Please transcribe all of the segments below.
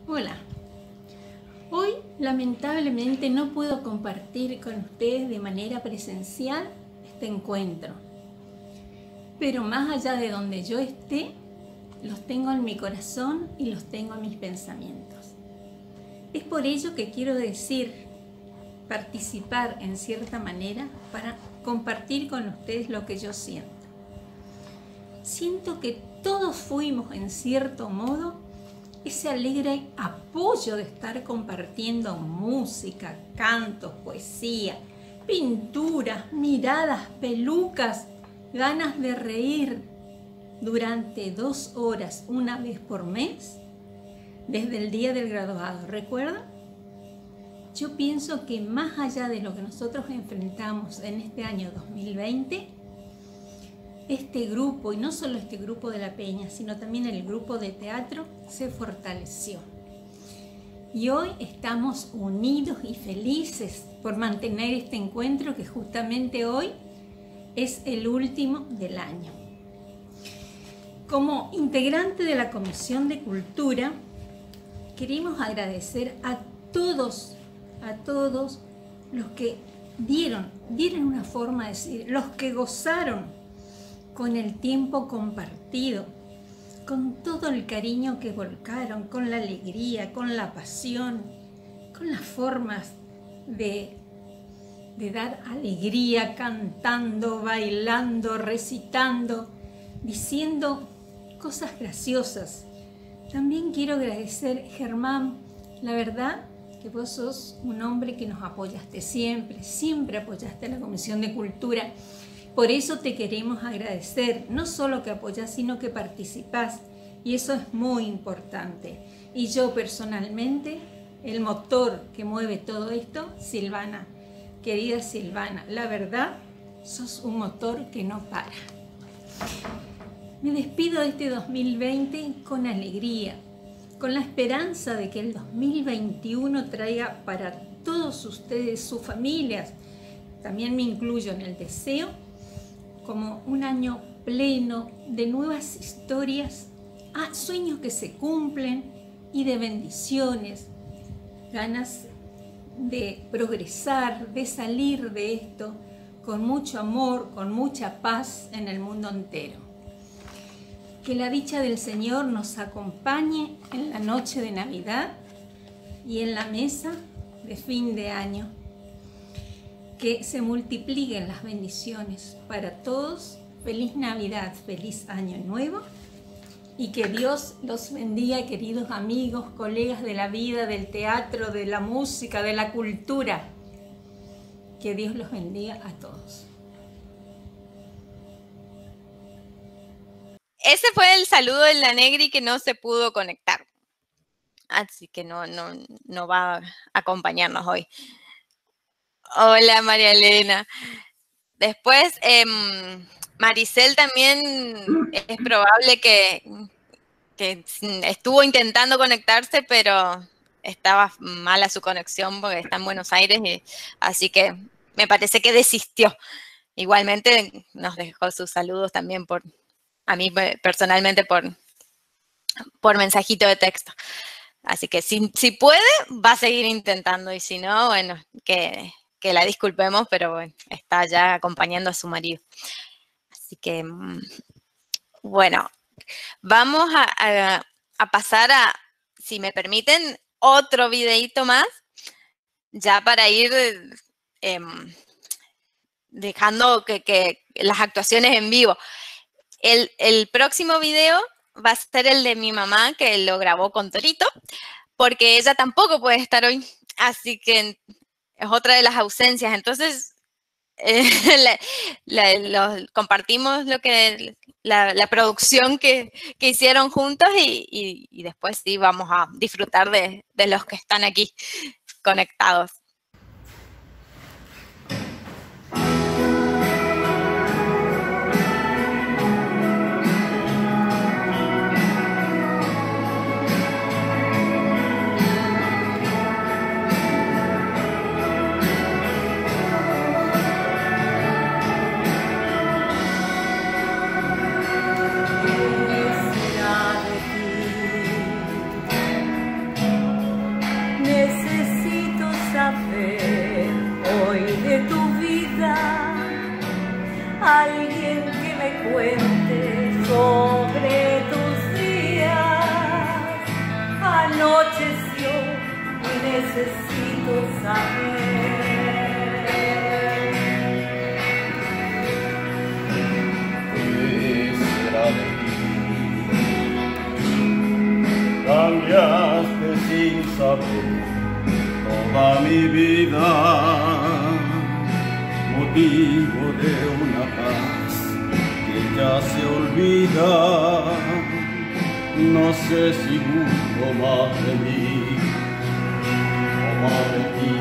Hola, hoy lamentablemente no puedo compartir con ustedes de manera presencial este encuentro, pero más allá de donde yo esté, los tengo en mi corazón y los tengo en mis pensamientos. Es por ello que quiero participar en cierta manera para compartir con ustedes lo que yo siento. Siento que todos fuimos en cierto modo ese alegre apoyo de estar compartiendo música, cantos, poesía, pinturas, miradas, pelucas, ganas de reír durante 2 horas una vez por mes desde el día del graduado. ¿Recuerdan? Yo pienso que más allá de lo que nosotros enfrentamos en este año 2020, este grupo, y no solo este grupo de La Peña, sino también el grupo de teatro, se fortaleció. Y hoy estamos unidos y felices por mantener este encuentro que justamente hoy es el último del año. Como integrante de la Comisión de Cultura, queremos agradecer a todos los que dieron una forma de decir, los que gozaron con el tiempo compartido, con todo el cariño que volcaron, con la alegría, con la pasión, con las formas de dar alegría, cantando, bailando, recitando, diciendo cosas graciosas. También quiero agradecer, Germán, la verdad que vos sos un hombre que nos apoyaste siempre apoyaste a la Comisión de Cultura. Por eso te queremos agradecer, no solo que apoyás, sino que participás, y eso es muy importante. Y yo personalmente, el motor que mueve todo esto, Silvana, querida Silvana, la verdad, sos un motor que no para. Me despido de este 2020 con alegría, con la esperanza de que el 2021 traiga para todos ustedes, sus familias, también me incluyo en el deseo, como un año pleno de nuevas historias, sueños que se cumplen y de bendiciones, ganas de progresar, de salir de esto con mucho amor, con mucha paz en el mundo entero. Que la dicha del Señor nos acompañe en la noche de Navidad y en la mesa de fin de año. Que se multipliquen las bendiciones para todos. Feliz Navidad, feliz Año Nuevo. Y que Dios los bendiga, queridos amigos, colegas de la vida, del teatro, de la música, de la cultura. Que Dios los bendiga a todos. Ese fue el saludo de la Negri que no se pudo conectar. Así que no va a acompañarnos hoy. Hola, María Elena. Después, Maricel también es probable que estuvo intentando conectarse, pero estaba mala su conexión porque está en Buenos Aires, así que me parece que desistió. Igualmente nos dejó sus saludos también a mí personalmente por mensajito de texto. Así que si puede, va a seguir intentando, y si no, bueno, que la disculpemos, pero bueno, está ya acompañando a su marido. Así que, bueno, vamos a pasar a, si me permiten, otro videíto más, ya para ir dejando que las actuaciones en vivo. El próximo video va a ser el de mi mamá, que lo grabó con Torito, porque ella tampoco puede estar hoy, así que es otra de las ausencias. Entonces, compartimos la producción que hicieron juntos y después sí vamos a disfrutar de los que están aquí conectados. necesito saber. ¿Qué será de ti? Cambiaste sin saber toda mi vida, motivo de una paz que ya se olvida. No sé si busco más de mí o más de ti.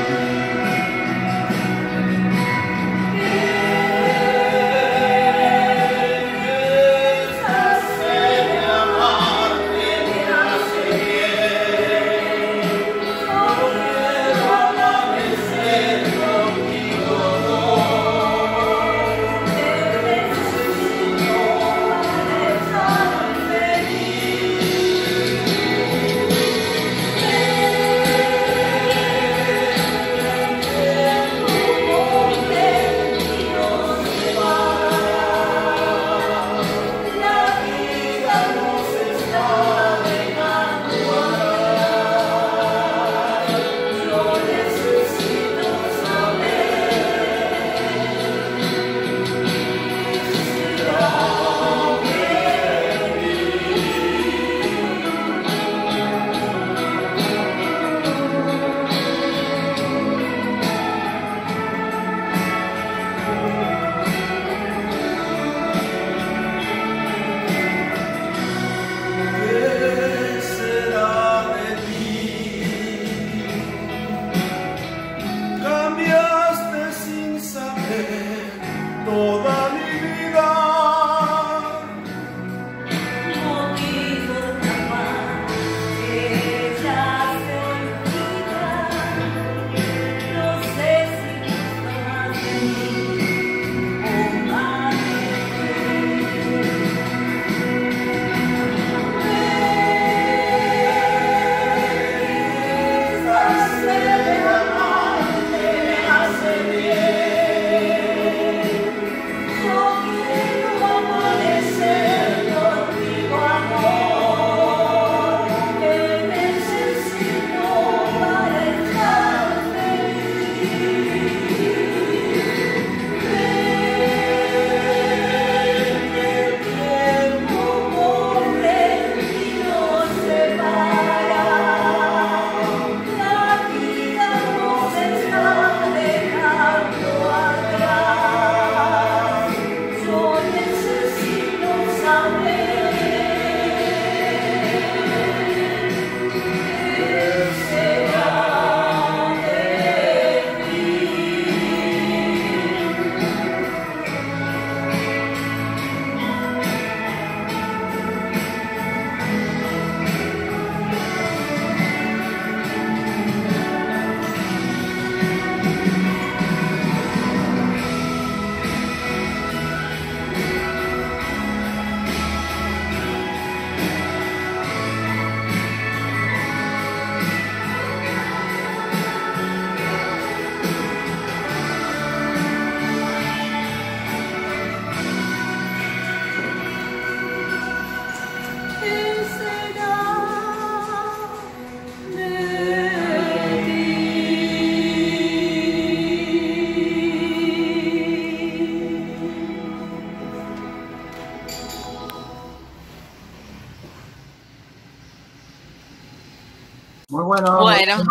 Muy bueno. Bueno,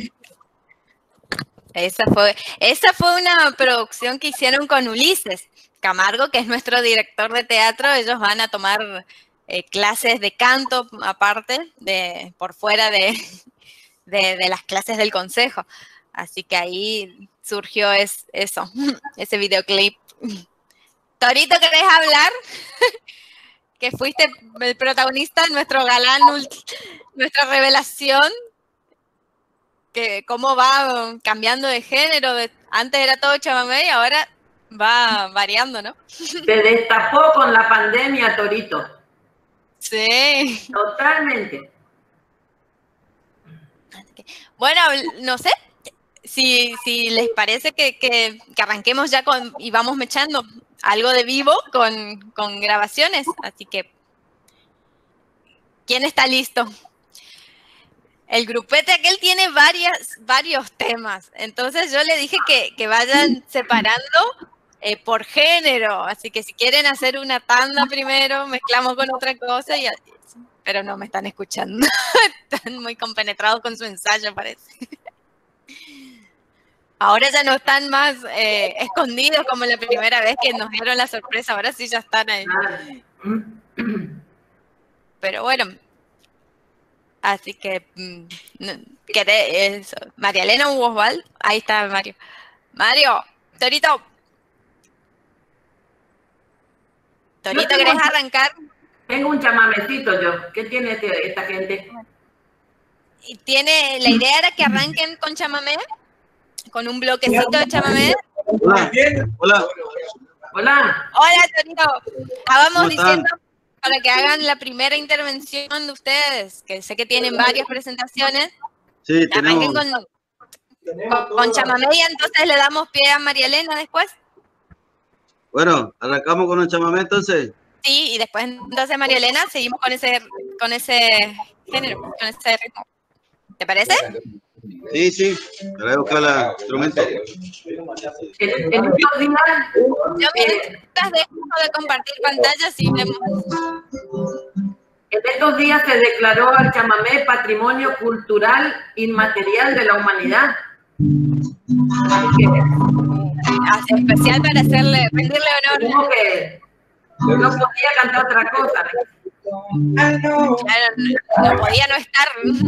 esa fue una producción que hicieron con Ulises Camargo, que es nuestro director de teatro. Ellos van a tomar clases de canto aparte, por fuera de las clases del consejo. Así que ahí surgió eso, ese videoclip. Torito, ¿querés hablar? Que fuiste el protagonista, nuestro galán, nuestra revelación. Que cómo va cambiando de género. Antes era todo chamamé y ahora va variando, ¿no? Se destapó con la pandemia, Torito. Sí. Totalmente. Bueno, no sé si les parece que arranquemos ya y vamos mechando algo de vivo con grabaciones. Así que, ¿quién está listo? el grupete aquel tiene varios temas. Entonces yo le dije que vayan separando por género. Así que si quieren hacer una tanda primero, mezclamos con otra cosa. Pero no me están escuchando. Están muy compenetrados con su ensayo, parece. Ahora ya no están más escondidos como la primera vez que nos dieron la sorpresa. Ahora sí ya están ahí. Pero bueno. Así que, María Elena u Osvaldo. Ahí está Mario. Mario, Torito. Torito, ¿querés arrancar? Tengo un chamamecito yo. ¿Qué tiene esta gente? Y la idea era que arranquen con chamamé, con un bloquecito de chamamé. Hola. Hola. Hola. Hola, Torito. Estábamos diciendo para que hagan la primera intervención de ustedes, que sé que tienen varias presentaciones. Sí, arranquen tenemos. con chamamé y entonces le damos pie a María Elena después. Bueno, arrancamos con un chamamé entonces. Sí, y después entonces María Elena seguimos con ese género, con ese ritmo. ¿Te parece? Sí. Voy a buscar el instrumento. En estos días, Yo mientras dejo de compartir pantallas y vemos. en estos días se declaró al chamamé Patrimonio Cultural Inmaterial de la Humanidad. Hace especial para rendirle honor. Como que no podía cantar otra cosa. Claro, no podía no estar.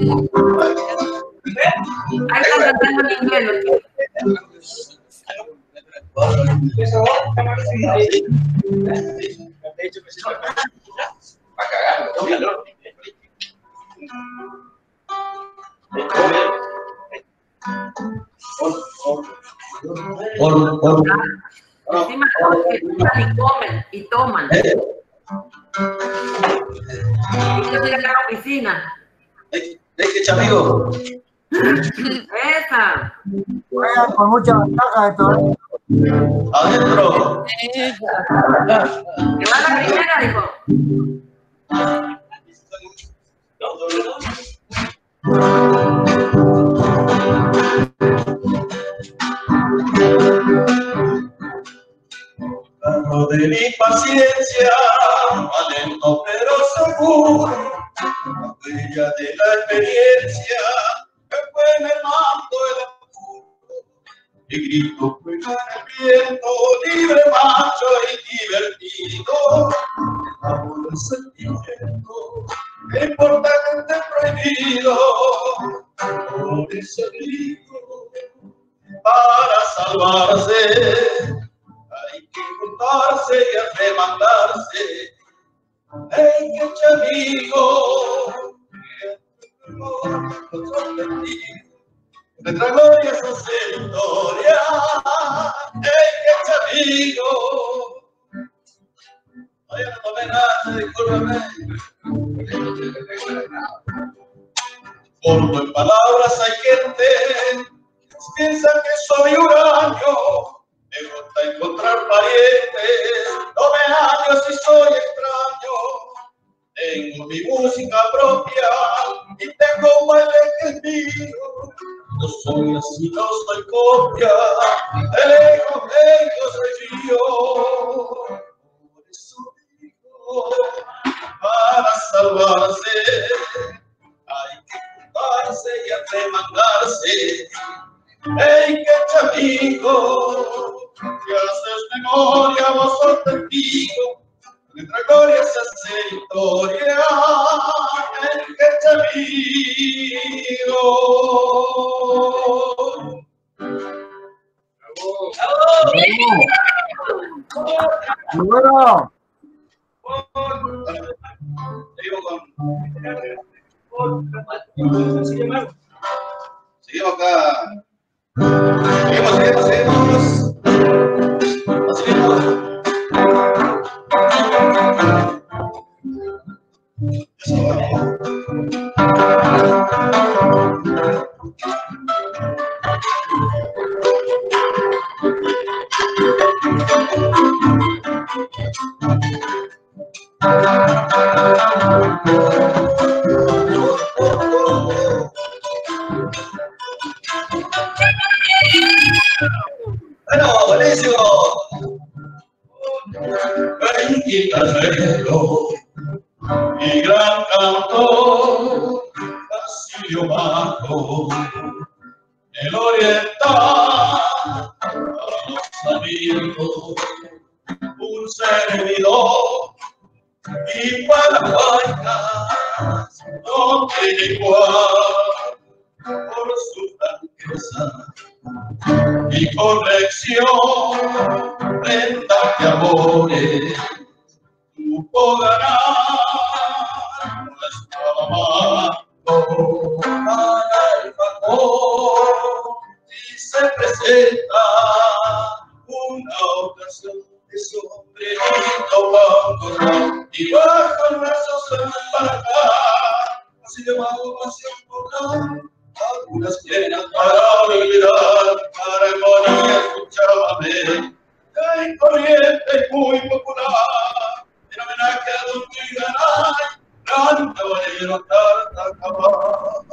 Ahí están cantando en inglés. Encima y comen y toman. Y yo estoy acá en la oficina. amigo. Esa. Juegan con mucha ventaja de todo. Adentro. Que va la primera, dijo. Carro de mi paciencia, lento pero seguro, la huella de la experiencia que fue mermando el apuro. Y grito juega en el viento, libre, macho y divertido. Amo el sentimiento, no importa que esté prohibido. Por eso digo, para salvarse hay que juntarse y arremangarse. ¡Ey, qué chamigo! Nuestra gloria es hacer historia. ¡Ey, qué chamigo! Oye, no tomé nada, discúlpame. Corto en palabras hay gente que piensa que soy uranio. Me gusta encontrar parientes, no me hallo si soy extraño. Tengo mi música propia y tengo un baile que es mío. No soy así, no soy copia, de lejos soy yo. Por eso digo, para salvarse hay que juntarse y arremangarse. ¡Ey, qué chamigo! Que haces memoria, vos sos testigo. Nuestra gloria se hace historia. ¡Ey, qué chamigo! Bueno. Seguimos acá. Seguimos. río bajo, el oriental, para los amigos, un servidor, y para Guayas no tiene igual, por su franqueza y corrección, prenda que amores, supo ganar nuestro amado para el favor. Si se presenta una ocasión de sombrerito bajo y bajo el brazo para acá, así llamado pasión popular. Algunas quieren para olvidar, para armonía escuchábame, hay corriente muy popular, en homenaje a Don Miguel, gran caballero Tartacabal.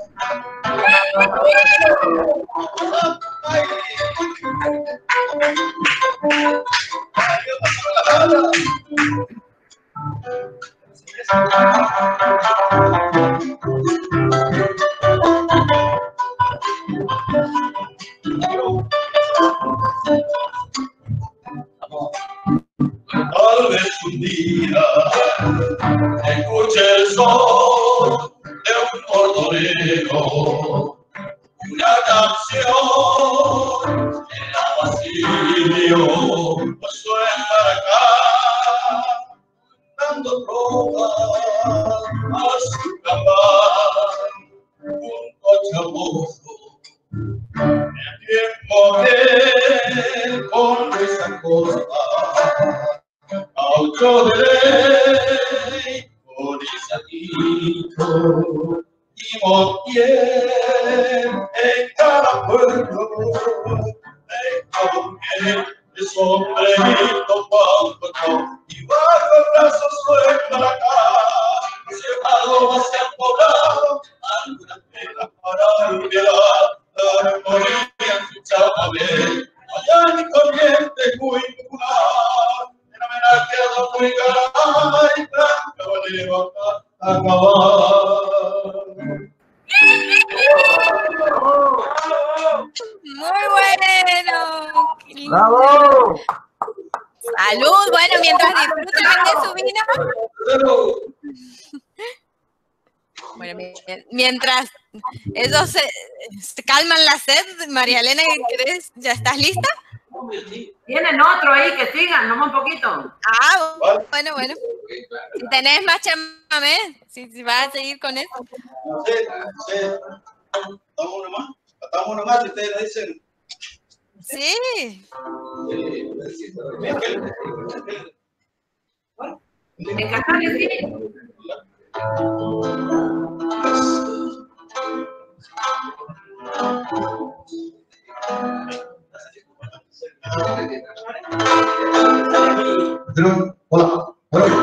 Tal vez un día escuche el son de un cordonero y una canción en la Basilio pues suena acá dando trovas a su campana un cochamoso el tiempo que con esa cosa auto de ley, Orizanito y Montiel, en cada pueblo, el sombrerito bajo y bajo el brazo suelta la cara, llevado hacia el poblado, algunas penas para olvidar, la armonía en su chamamé, allá en corriente muy popular. Homenaje a Don Miguel, gran caballero Tartacabal. Muy bueno. ¡Bravo! Salud. Bueno, mientras disfrutan de su vino. Bueno, mientras ellos se calman la sed, María Elena, ¿qué crees? ¿Ya estás lista? Tienen otro ahí que sigan, nomás un poquito. Ah, bueno. Si tenés más chamamé, si vas a seguir con eso. Sí. Estamos uno más, ustedes lo dicen. Sí. En Casales, sí. Hola.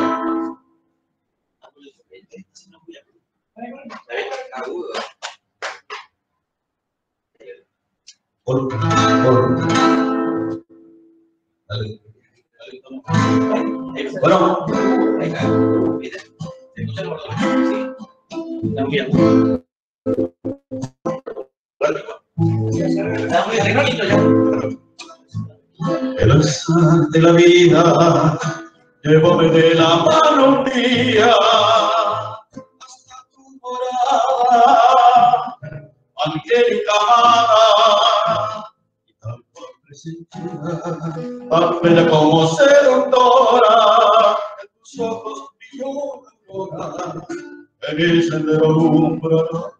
Bueno, el azar de la vida, llévame de la mano un día hasta tu morada, angélica amada, y tal cual presentida, tan bella como seductora, en tus ojos brilló la aurora, en el sendero alumbrará.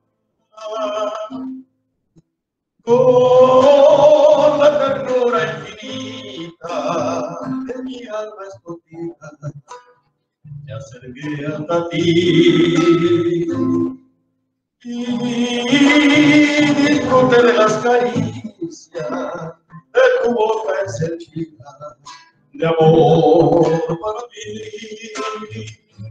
Con la ternura infinita de mi alma escondida, me acerqué hasta ti y disfruté de las caricias de tu boca encendida de amor para mí.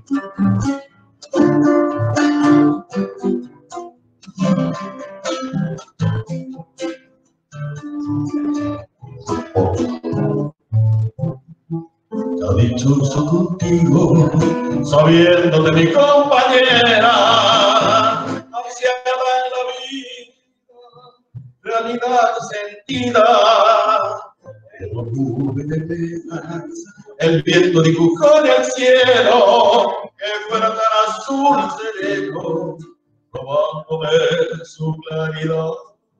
Ya dichoso contigo, sabiendo de mi compañera, ansiaba en la realidad sentida. Pero nube de penas, el viento dibujó en el cielo que fuera tan azul sereno, robándome su claridad.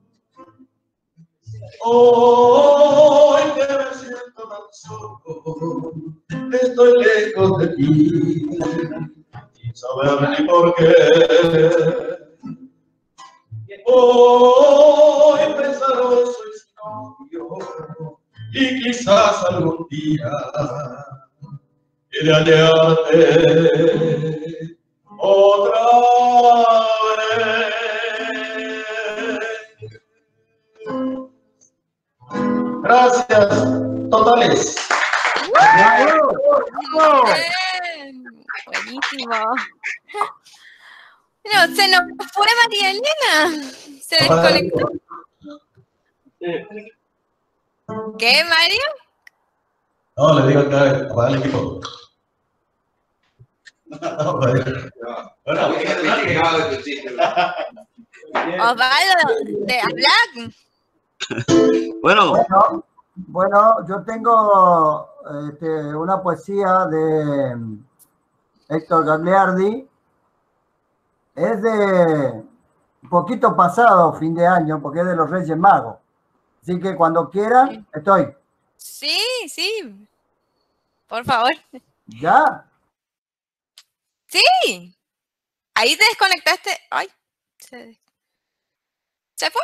Hoy que me siento tan solo, estoy lejos de ti, sin saber ni por qué. Hoy pesaroso y sin odio, y quizás algún día he de hallarte otra vez. Gracias, totales. Bien, buenísimo. Bueno, se nos fue María Elena. Se desconectó. ¿Qué, Mario? No, le digo acá para el equipo. Osvaldo, de hablar. Bueno, Bueno, yo tengo una poesía de Héctor Gagliardi. Es de un poquito pasado, fin de año, porque es de los Reyes Magos. Así que cuando quieran, estoy. Sí, sí. Por favor. ¿Ya? Sí. Ahí te desconectaste. Ay, se fue.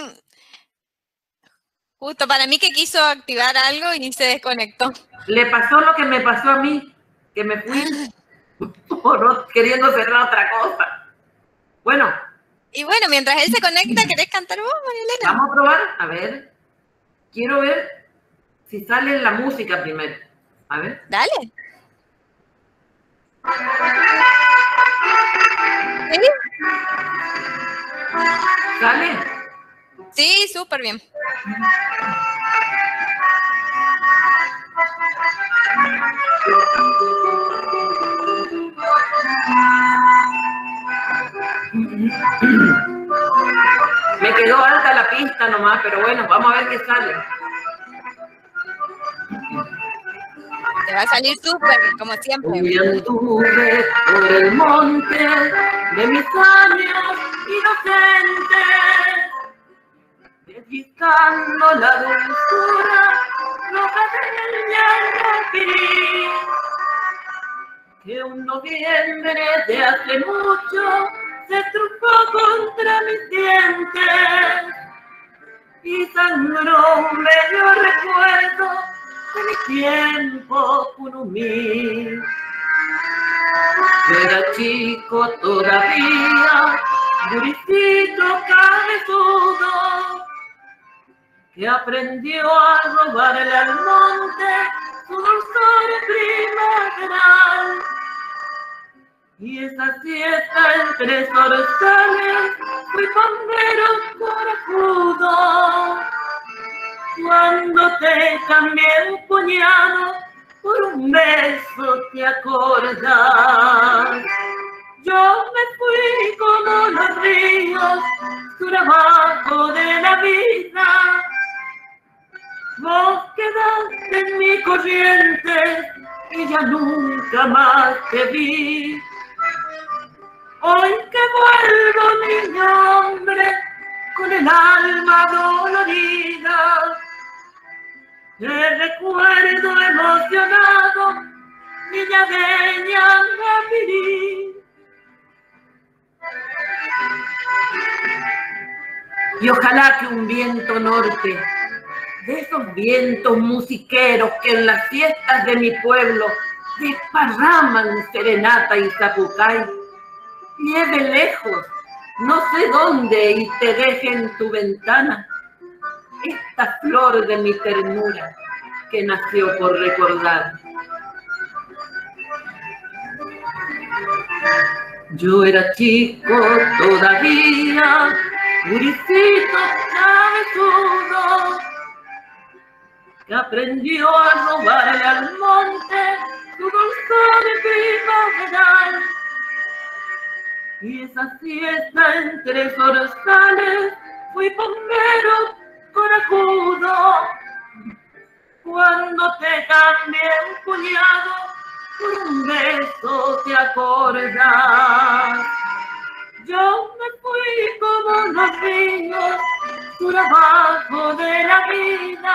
Justo para mí que quiso activar algo y se desconectó. Le pasó lo que me pasó a mí, que me fui queriendo cerrar otra cosa. Bueno. Y bueno, mientras él se conecta, ¿querés cantar vos, María Elena? Vamos a probar, a ver. Quiero ver si sale la música primero. A ver. Dale. ¿Sí? ¿Sale? Sí, súper bien. Me quedó alta la pista nomás, pero bueno, vamos a ver qué sale. Te va a salir súper, como siempre. Hoy anduve por el monte de mis años inocentes, pellizcando la dulzura loca del llanto gris, que un noviembre de hace mucho se estrujó contra mis dientes y sangró un bello recuerdo de mi tiempo curumí. Era chico todavía, guricito cabezudo, que aprendió a robarle al monte su dulzor primaveral. Y esa siesta entre zorzales fui pandero corajudo, cuando te cambié un puñado por un beso, ¿te acordás? Yo me fui como los ríos sur abajo de la vida. Vos quedaste en mi corriente y ya nunca más te vi. Hoy que vuelvo, niño hombre, con el alma dolorida, te recuerdo emocionado, niña bella, Napirí. Y ojalá que un viento norte, de esos vientos musiqueros que en las fiestas de mi pueblo desparraman serenata y zapucay, lleve lejos, no sé dónde, y te deje en tu ventana esta flor de mi ternura que nació por recordar. Yo era chico todavía, guricito cabezudo, que aprendió a robarle al monte su dulzor primaveral. Y esa siesta entre zorzales fui bombero corajudo. Cuando te cambié un puñado por un beso, ¿te acordás? Yo me fui como unos niños por abajo de la vida.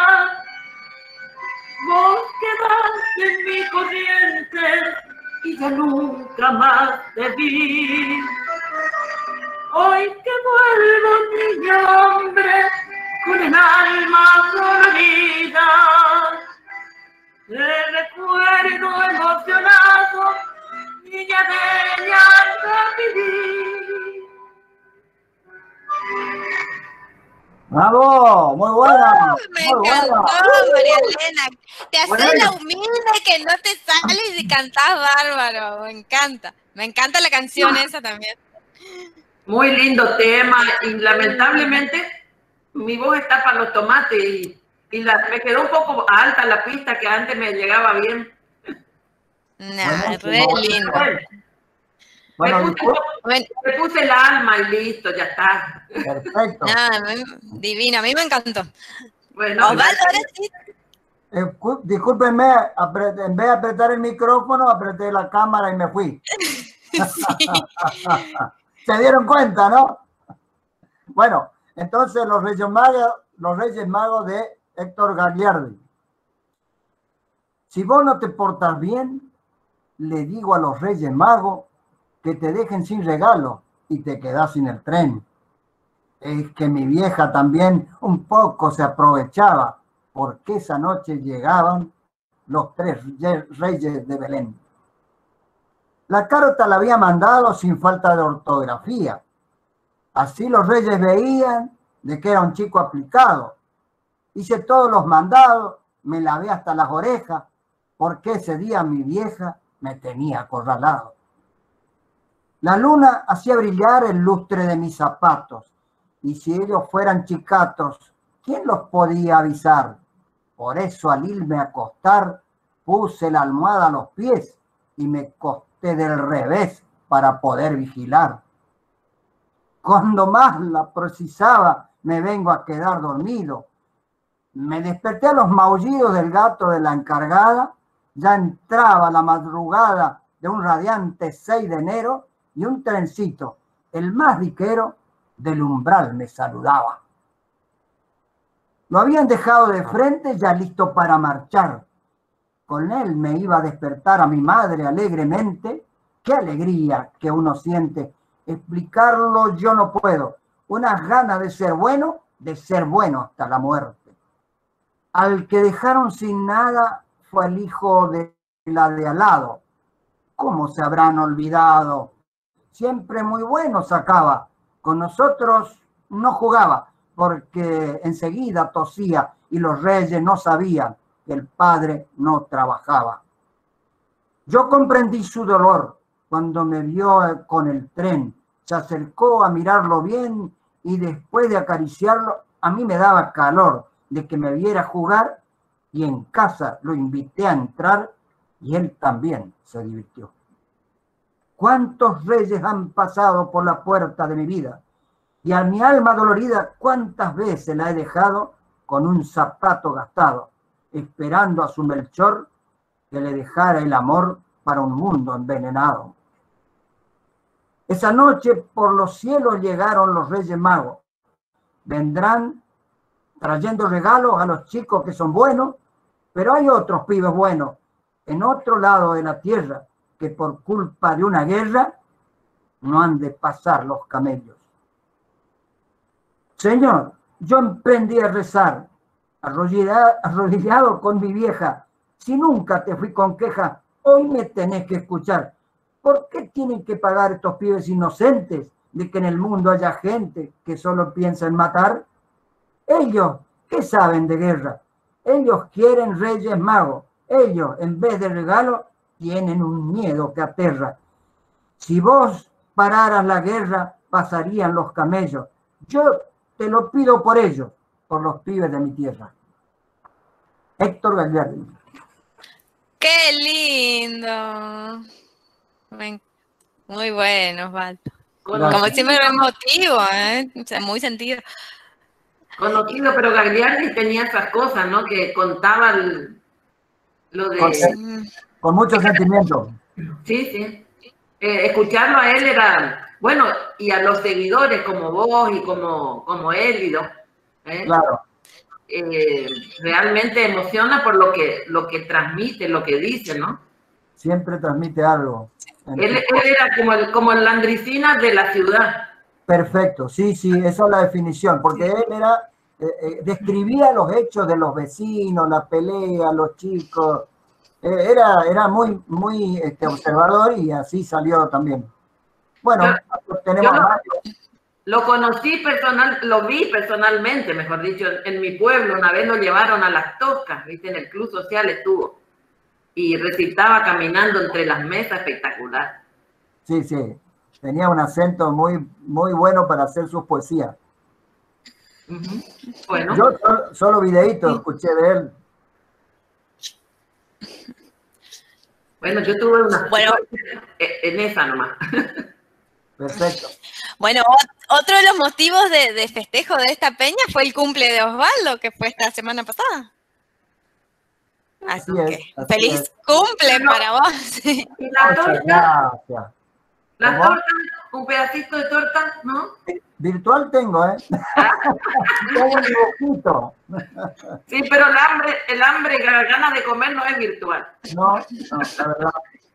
Vos quedaste en mi corriente y ya nunca más te vi. Hoy que vuelvo, niño hombre, con el alma dolorida, te recuerdo emocionado, niña bella, de mi vida. ¡Bravo! ¡Muy buena! Me Muy encantó, buena. María Elena. Te haces Bueno. la humilde que no te sales y cantás bárbaro. Me encanta. Me encanta la canción esa también. Muy lindo tema y lamentablemente mi voz está para los tomates y me quedó un poco alta la pista que antes me llegaba bien. Nah, re lindo. Bueno, Me puse el alma y listo, ya está. perfecto. Nada, divina, a mí me encantó. Bueno, Osvaldo, ahora sí. Discúlpenme, en vez de apretar el micrófono, apreté la cámara y me fui. Sí. ¿Se dieron cuenta, no? Bueno, entonces los Reyes Magos de Héctor Gagliardi. Si vos no te portas bien, le digo a los Reyes Magos que te dejen sin regalo y te quedas sin el tren. Es que mi vieja también un poco se aprovechaba, porque esa noche llegaban los 3 reyes de Belén. La carta la había mandado sin falta de ortografía. Así los reyes veían de que era un chico aplicado. Hice todos los mandados, me lavé hasta las orejas, porque ese día mi vieja me tenía acorralado. La luna hacía brillar el lustre de mis zapatos, y si ellos fueran chicatos, ¿quién los podía avisar? Por eso al irme a acostar, puse la almohada a los pies y me acosté del revés para poder vigilar. Cuando más la precisaba, me vengo a quedar dormido. Me desperté a los maullidos del gato de la encargada, ya entraba la madrugada de un radiante 6 de enero y un trencito, el más diquero, del umbral me saludaba. Lo habían dejado de frente ya listo para marchar. Con él me iba a despertar a mi madre alegremente. ¡Qué alegría que uno siente! Explicarlo yo no puedo. Unas ganas de ser bueno hasta la muerte. Al que dejaron sin nada fue el hijo de la de al lado. ¿Cómo se habrán olvidado? Siempre muy bueno sacaba. Con nosotros no jugaba, porque enseguida tosía y los reyes no sabían que el padre no trabajaba. Yo comprendí su dolor cuando me vio con el tren. Se acercó a mirarlo bien y después de acariciarlo, a mí me daba calor de que me viera jugar y en casa lo invité a entrar y él también se divirtió. ¿Cuántos reyes han pasado por la puerta de mi vida? Y a mi alma dolorida, ¿cuántas veces la he dejado con un zapato gastado, esperando a su Melchor que le dejara el amor para un mundo envenenado? Esa noche por los cielos llegaron los Reyes Magos. Vendrán trayendo regalos a los chicos que son buenos, pero hay otros pibes buenos en otro lado de la tierra que por culpa de una guerra no han de pasar los camellos. Señor, yo emprendí a rezar, arrodillado con mi vieja. Si nunca te fui con queja, hoy me tenés que escuchar. ¿Por qué tienen que pagar estos pibes inocentes de que en el mundo haya gente que solo piensa en matar? Ellos, ¿qué saben de guerra? Ellos quieren Reyes Magos. Ellos, en vez de regalo, tienen un miedo que aterra. Si vos pararas la guerra, pasarían los camellos. Yo te lo pido por ellos, por los pibes de mi tierra. Héctor Gagliardi. ¡Qué lindo! Muy bueno, Osvaldo. Como siempre, emotivo, ¿eh? O sea, muy sentido. Conocido, pero Gagliardi tenía esas cosas, ¿no? Que contaba lo de... Con mucho sentimiento. Sí, sí. Escucharlo a él era... Bueno, y a los seguidores como vos y como Élido, Claro. realmente emociona por lo que transmite, lo que dice, ¿no? Siempre transmite algo. Él era como el Landricina de la ciudad. Perfecto, sí, sí, esa es la definición, porque él era, describía los hechos de los vecinos, la pelea, los chicos, era muy, muy observador y así salió también. Bueno, tenemos a Mario. Lo conocí lo vi personalmente, mejor dicho, en mi pueblo. Una vez lo llevaron a Las Toscas, ¿viste? En el club social estuvo. Y recitaba caminando entre las mesas, espectacular. Sí, sí, tenía un acento muy, muy bueno para hacer sus poesías. Bueno. Yo solo videíto escuché de él. Bueno, yo tuve una... Bueno, en esa nomás. Perfecto. Bueno, otro de los motivos de festejo de esta peña fue el cumple de Osvaldo, que fue esta semana pasada. Así que, feliz cumple para vos. ¿Y la torta? Gracias. ¿La torta? ¿Un pedacito de torta? ¿No? Virtual tengo, ¿eh? Tengo un dibujito. Sí, pero el hambre y la ganas de comer no es virtual. No, la verdad.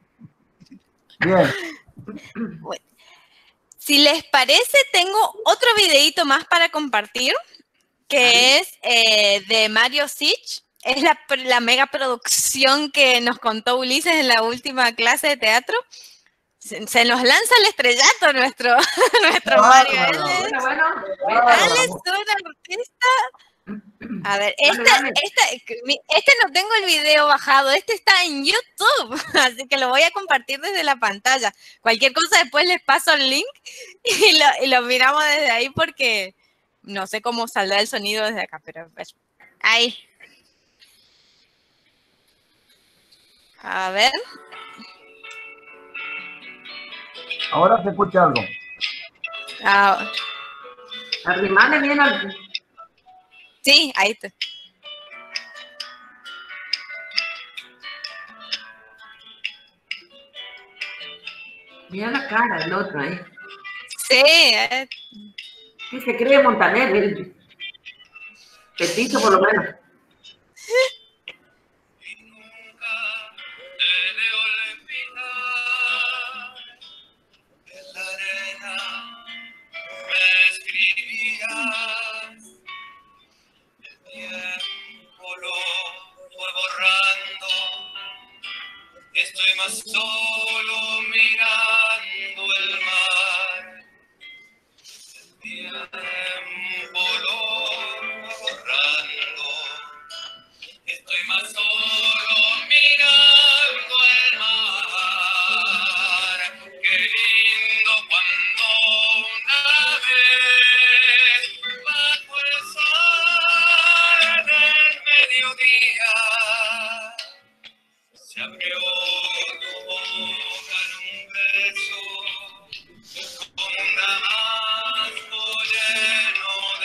Bien. Bueno, si les parece, tengo otro videíto más para compartir, que es de Mario Sich. Es la mega producción que nos contó Ulises en la última clase de teatro. Se nos lanza el estrellato nuestro Mario. Él es un artista. A ver, este no tengo el video bajado, este está en YouTube, así que lo voy a compartir desde la pantalla. Cualquier cosa después les paso el link y lo miramos desde ahí porque no sé cómo saldrá el sonido desde acá, pero pues, ahí. A ver. Ahora se escucha algo. Arrimale bien al... Sí, ahí está. Mira la cara del otro ahí. Sí. Sí, se cree Montaner, el petito por lo menos. Estoy más solo mirando el mar. El tiempo lo va borrando. Estoy más solo mirando el mar. Qué lindo cuando una vez bajo el sol del mediodía se abrió tu boca en un beso, como un damasco lleno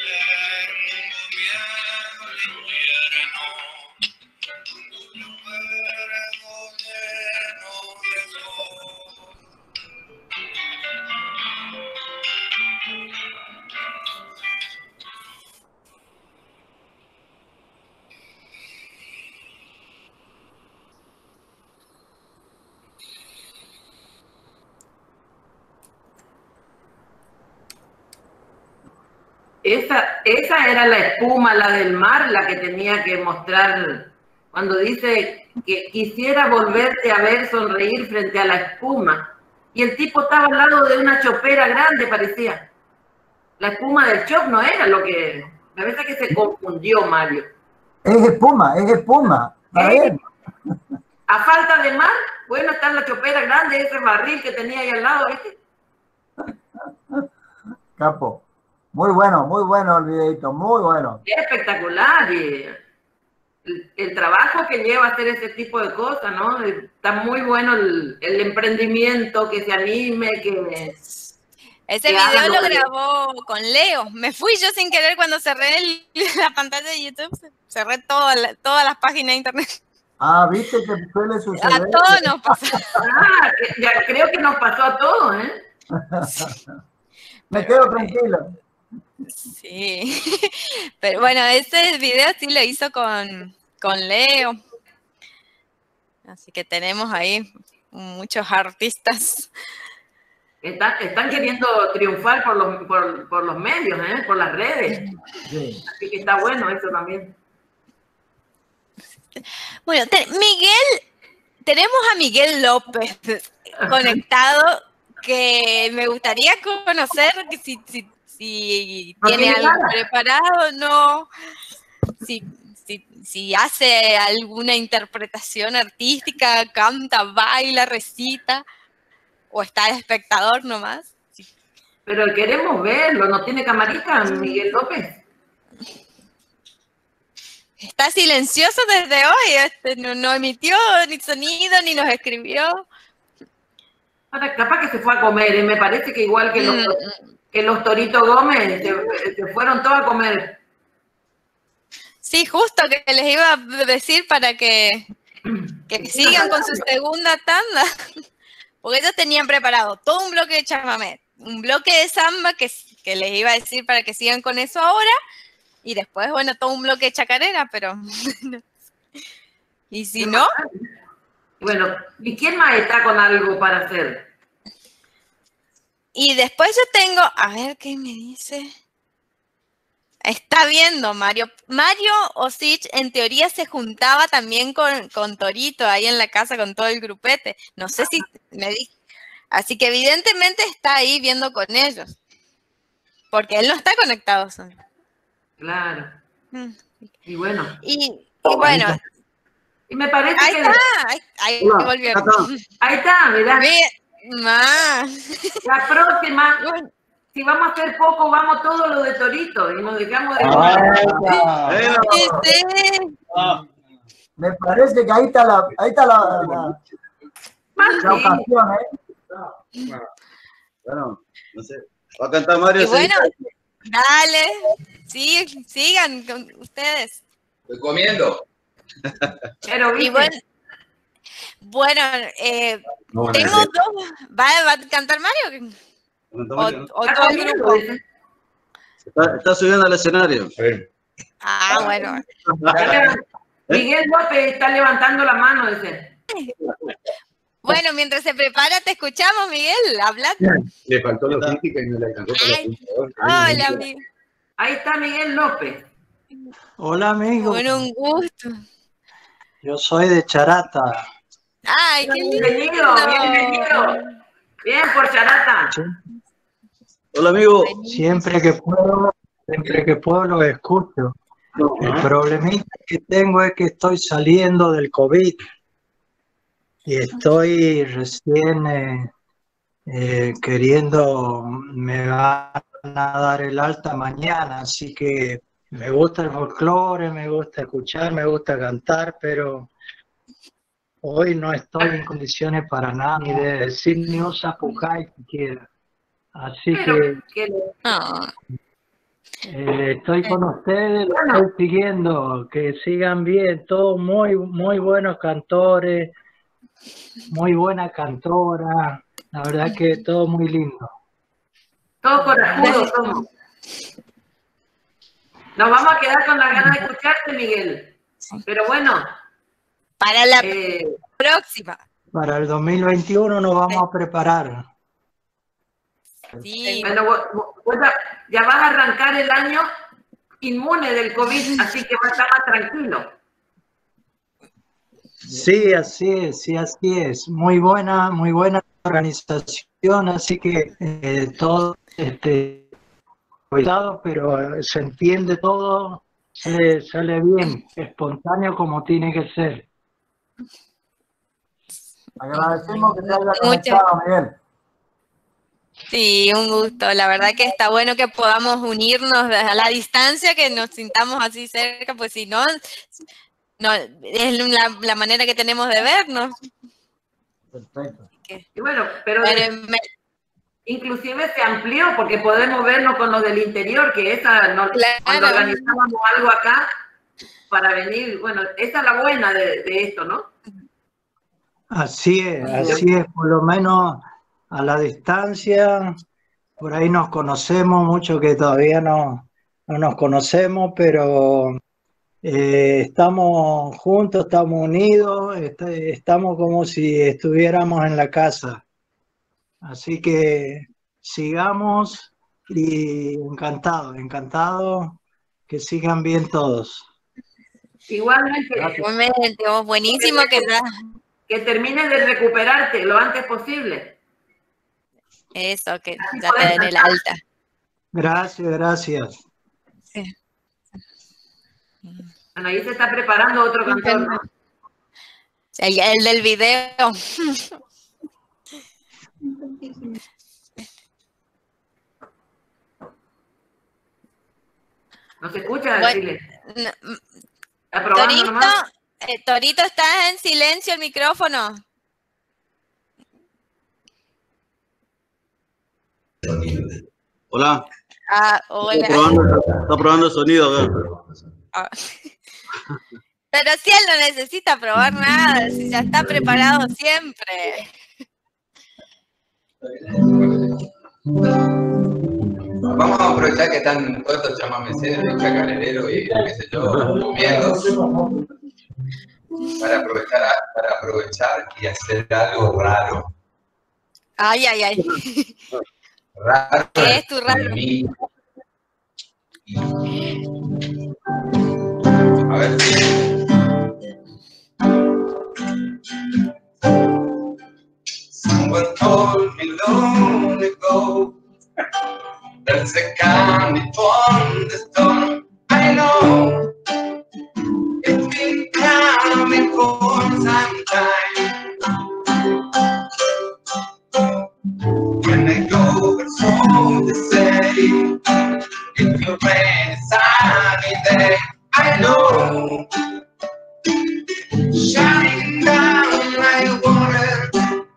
Esa era la espuma, la del mar, la que tenía que mostrar cuando dice que quisiera volverte a ver sonreír frente a la espuma. Y el tipo estaba al lado de una chopera grande, parecía. La espuma del chop no era lo que... La verdad que se confundió, Mario. Es espuma, es espuma. A ver. A falta de mar, bueno, está en la chopera grande, ese barril que tenía ahí al lado, ¿viste? Capo. Muy bueno el videito, muy bueno. Es espectacular. Y el trabajo que lleva a hacer ese tipo de cosas, ¿no? Está muy bueno el emprendimiento, que se anime, que... Ese video lo grabó con Leo. Me fui yo sin querer cuando cerré la pantalla de YouTube. Cerré todas las páginas de internet. Ah, viste que suele suceder. A todos nos pasó. Ah, ya creo que nos pasó a todos, ¿eh? Sí. Me quedo tranquilo. Sí. Pero bueno, este video sí lo hizo con Leo. Así que tenemos ahí muchos artistas. Están queriendo triunfar por los medios, ¿eh? Por las redes. Sí. Así que está bueno eso también. Bueno, tenemos a Miguel López conectado, que me gustaría conocer si tiene algo preparado, no, si hace alguna interpretación artística, canta, baila, recita, o está de espectador nomás. Sí. Pero queremos verlo, ¿no tiene camarita, Miguel López? Está silencioso desde hoy, no emitió ni sonido, ni nos escribió. Ahora, capaz que se fue a comer, y me parece que igual que los Toritos Gómez, se fueron todos a comer. Sí, justo que les iba a decir para que sigan con su segunda tanda, porque ellos tenían preparado todo un bloque de chamamé, un bloque de samba que les iba a decir para que sigan con eso ahora, y después, bueno, todo un bloque de chacarera, pero... ¿Y si no? Bueno, ¿y quién más está con algo para hacer? Y después yo tengo, a ver qué me dice. Está viendo Mario. Mario Osich en teoría se juntaba también con Torito ahí en la casa con todo el grupete. No sé si me dijo. Así que evidentemente está ahí viendo con ellos. Porque él no está conectado solo. Claro. Y bueno. Y bueno. Y me parece ahí que... ahí volvió. Ahí está, mirá. Más. La próxima, si vamos a hacer poco, vamos todo lo de Torito y nos dejamos de... Me parece que ahí está la ocasión, ¿eh? Bueno, no sé. ¿Va a cantar Mario? Y bueno, dale. Sí, sigan con ustedes. Estoy comiendo. Pero, y bueno, tengo dos. ¿Va a cantar Mario? ¿O todo el grupo? Está subiendo al escenario. Ah, bueno. Miguel López está levantando la mano, dice. Bueno, mientras se prepara, te escuchamos, Miguel. Habla. Le faltó logística y no le alcanzó. Hola, amigo. Ahí está Miguel López. Hola, amigo. Bueno, un gusto. Yo soy de Charata. Ay, qué lindo. Bienvenido. Bien por Charata. Sí. Hola, amigo. Siempre que puedo lo escucho. El problemita que tengo es que estoy saliendo del COVID y estoy recién me van a dar el alta mañana, así que me gusta el folclore, me gusta escuchar, me gusta cantar, pero hoy no estoy en condiciones para nada, ni de decir ni un zapucay siquiera. Así que... Estoy con ustedes, lo estoy siguiendo, que sigan bien, todos muy buenos cantores, muy buena cantora, la verdad que todo muy lindo. Todos corajudos somos. Nos vamos a quedar con las ganas de escucharte, Miguel. Pero bueno. Para la próxima. Para el 2021 nos vamos a preparar. Sí. Bueno, vos ya vas a arrancar el año inmune del COVID, así que vas a estar más tranquilo. Sí, así es, sí, así es. Muy buena organización, así que todo cuidado, pero se entiende todo, sale bien, espontáneo como tiene que ser. Agradecemos que te haya conectado, Miguel. Sí, un gusto. La verdad que está bueno que podamos unirnos a la distancia, que nos sintamos así cerca, pues si no, es la manera que tenemos de vernos. Perfecto. Y bueno, pero inclusive se amplió porque podemos vernos con los del interior, que cuando organizábamos algo acá para venir, bueno, esa es la buena de esto, ¿no? Así es, por lo menos a la distancia, por ahí nos conocemos, mucho que todavía no nos conocemos, pero estamos juntos, estamos unidos, estamos como si estuviéramos en la casa. Así que sigamos y encantado que sigan bien todos. Igualmente. Buenísimo que termines de recuperarte lo antes posible. Eso, que ya te den el alta. Gracias. Sí. Bueno, ahí se está preparando otro cantor, ¿no? El del video. ¿No se escucha? Decirle. Torito, ¿estás en silencio el micrófono? Hola. Hola. Está probando el sonido. Pero si él no necesita probar nada, si ya está preparado siempre. Vamos a aprovechar que están todos estos chamameceros y chacareros y qué sé yo, comiendo, para aprovechar y hacer algo raro. Ay. Raro. ¿Qué es tu raro? A ver. Someone told me long ago there's a coming from the storm. I know it's been coming for some time. When I go home to say it's a rainy sunny day, I know shining down like water.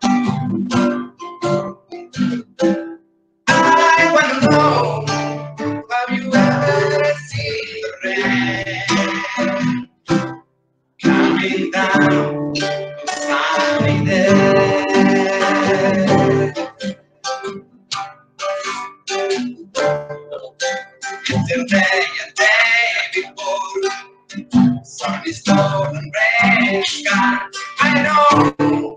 I wanna know, have you ever seen the rain coming down sunny day? It's a day before sun is cold and rain sky. I know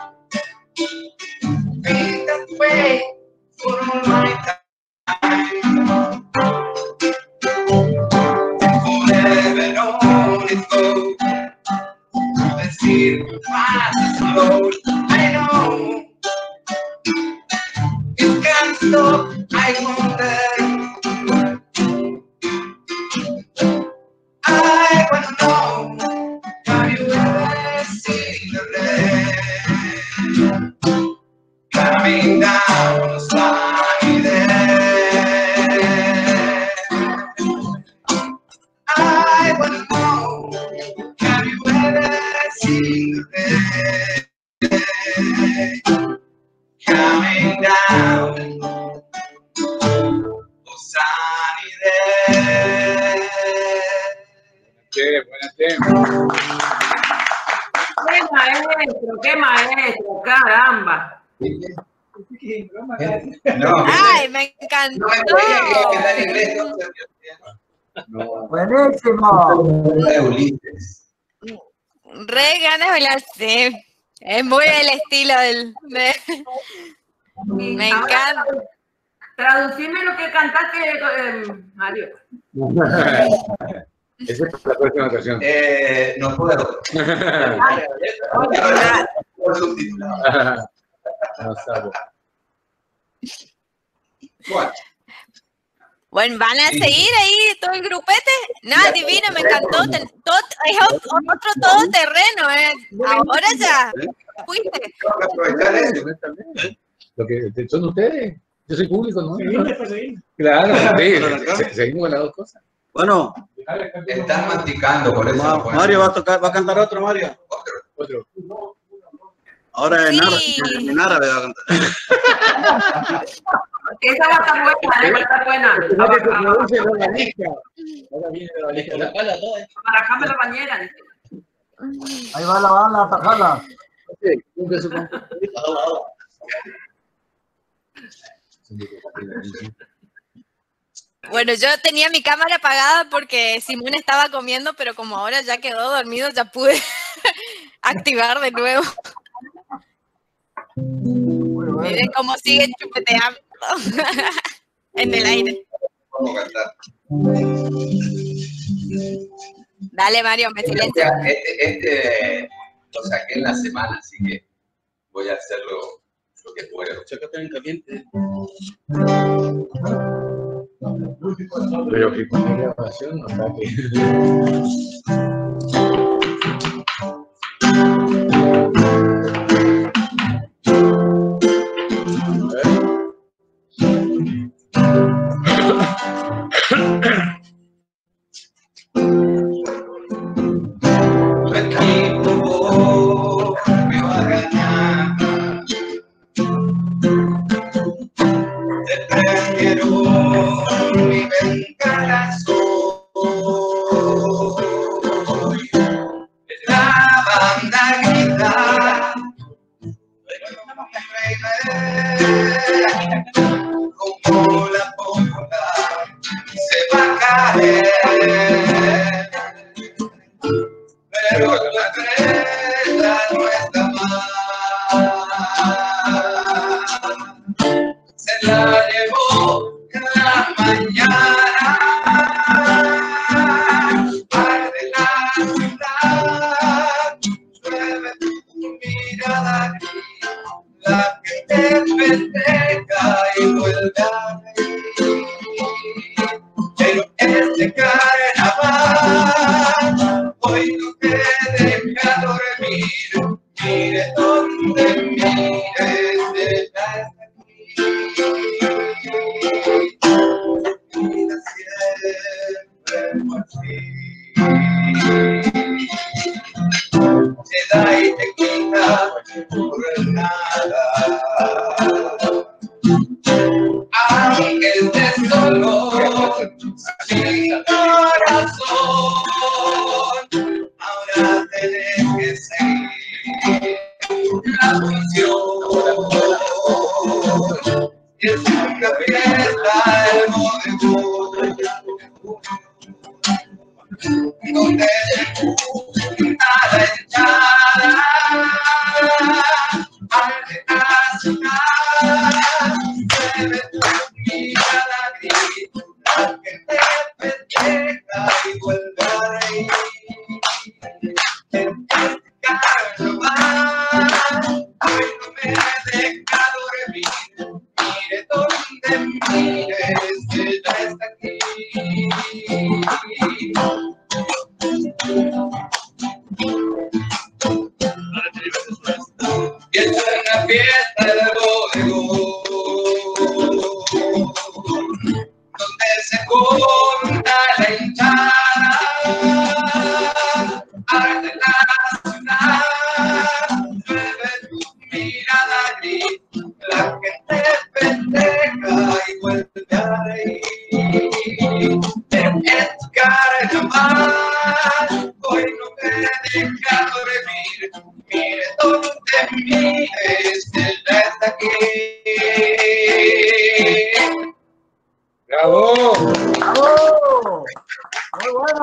been that way for a long time. Forever on its go, the sea passes slow. I know it can't stop. I wonder. I wanna know, have you ever ¡Qué maestro! ¡Caramba! No, ¡Ay, me encantó! Buenísimo. Re ganas de la sé. Es muy el estilo del... Me encanta. Traducime lo que cantaste, Mario. Esa es la próxima ocasión. No puedo. Por subtitulado. No sabe. Bueno, ¿van a seguir ahí todo el grupete? Nada, divino, me encantó. Es otro todoterreno. Ahora ya fuiste. Lo que son ustedes. Yo soy público, ¿no? Claro, sí, seguimos con las dos cosas. Bueno, Están masticando, por eso. Mario va a cantar otro, Mario. Otro. Ahora en árabe va a cantar. Esa va a estar buena, va a estar buena. Barajame la bañera. Ahí va la banda a atajarla. Bueno, yo tenía mi cámara apagada porque Simón estaba comiendo, pero como ahora ya quedó dormido, ya pude activar de nuevo. Miren cómo sigue chupeteando en el aire. Vamos a cantar. Dale, Mario, me silencio. Este lo saqué en la semana, así que voy a hacerlo lo que puedo. Chécate en caliente. Pero que con la grabación no está que... Tu equipo me va a ganar. Te prendieron mi ventanazo. La banda grita. Como la bola se va a caer. Pero la estrella no está mal. Se la llevó en la mañana. Arde la ciudad, llueve tu mirada gris, la que te festeja y vuelve a reír. Pero este carnaval hoy no te deja dormir. Mire donde mires, ella está aquí. Vida siempre por ti. Se da y te quita por nada. Ángel de dolor, sin corazón, ahora tenés que seguir la función. Es una fiesta el bodegón, donde se junta la hinchada, al descansar, bebe tu mirada gris, la que te festeja y vuelve a reír. En este carnaval, hoy no me deja dormir. Mire donde mires, ella está aquí. Y es una fiesta del bodegón, donde se junta la hinchada, arde la ciudad, llueve tu mirada gris, la gente festeja y vuelve a reír. En este carnaval hoy no me deja dormir. Mire donde mires, él ya está aquí. ¡Bravo! ¡Bravo! ¡Muy bueno!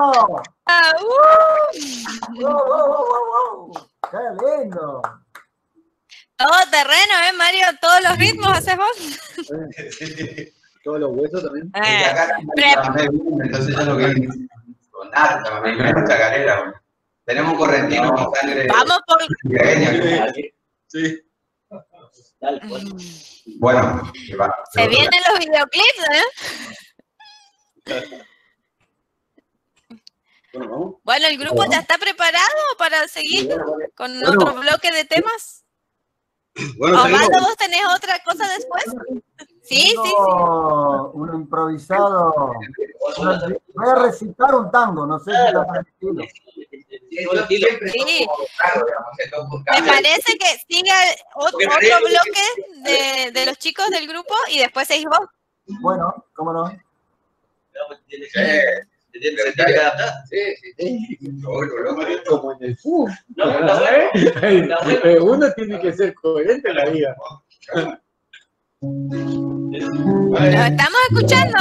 ¡Wow, wow, wow, wow! ¡Qué lindo! Todo terreno, Mario? Todos los ritmos haces vos. Todos los huesos también. Entonces yo no quiero sonar, también es chacarera. Tenemos un correntino con sangre. Vamos por... Sí. Bueno, se vienen los videoclips, Bueno, ¿el grupo ya está preparado para seguir con otro bloque de temas? Bueno, Osvaldo, ¿vos tenés otra cosa después? Sí. Un improvisado. Voy a recitar un tango, no sé si está permitido. Sí. Me parece que siga otro bloque de los chicos del grupo y después seguís vos. Bueno, ¿cómo no? Como en el fútbol. Uno tiene que ser coherente en la vida. Lo estamos escuchando,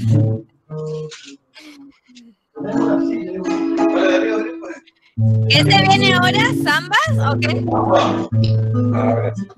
¿Qué se viene ahora? ¿Zambas o qué? Ahora sí.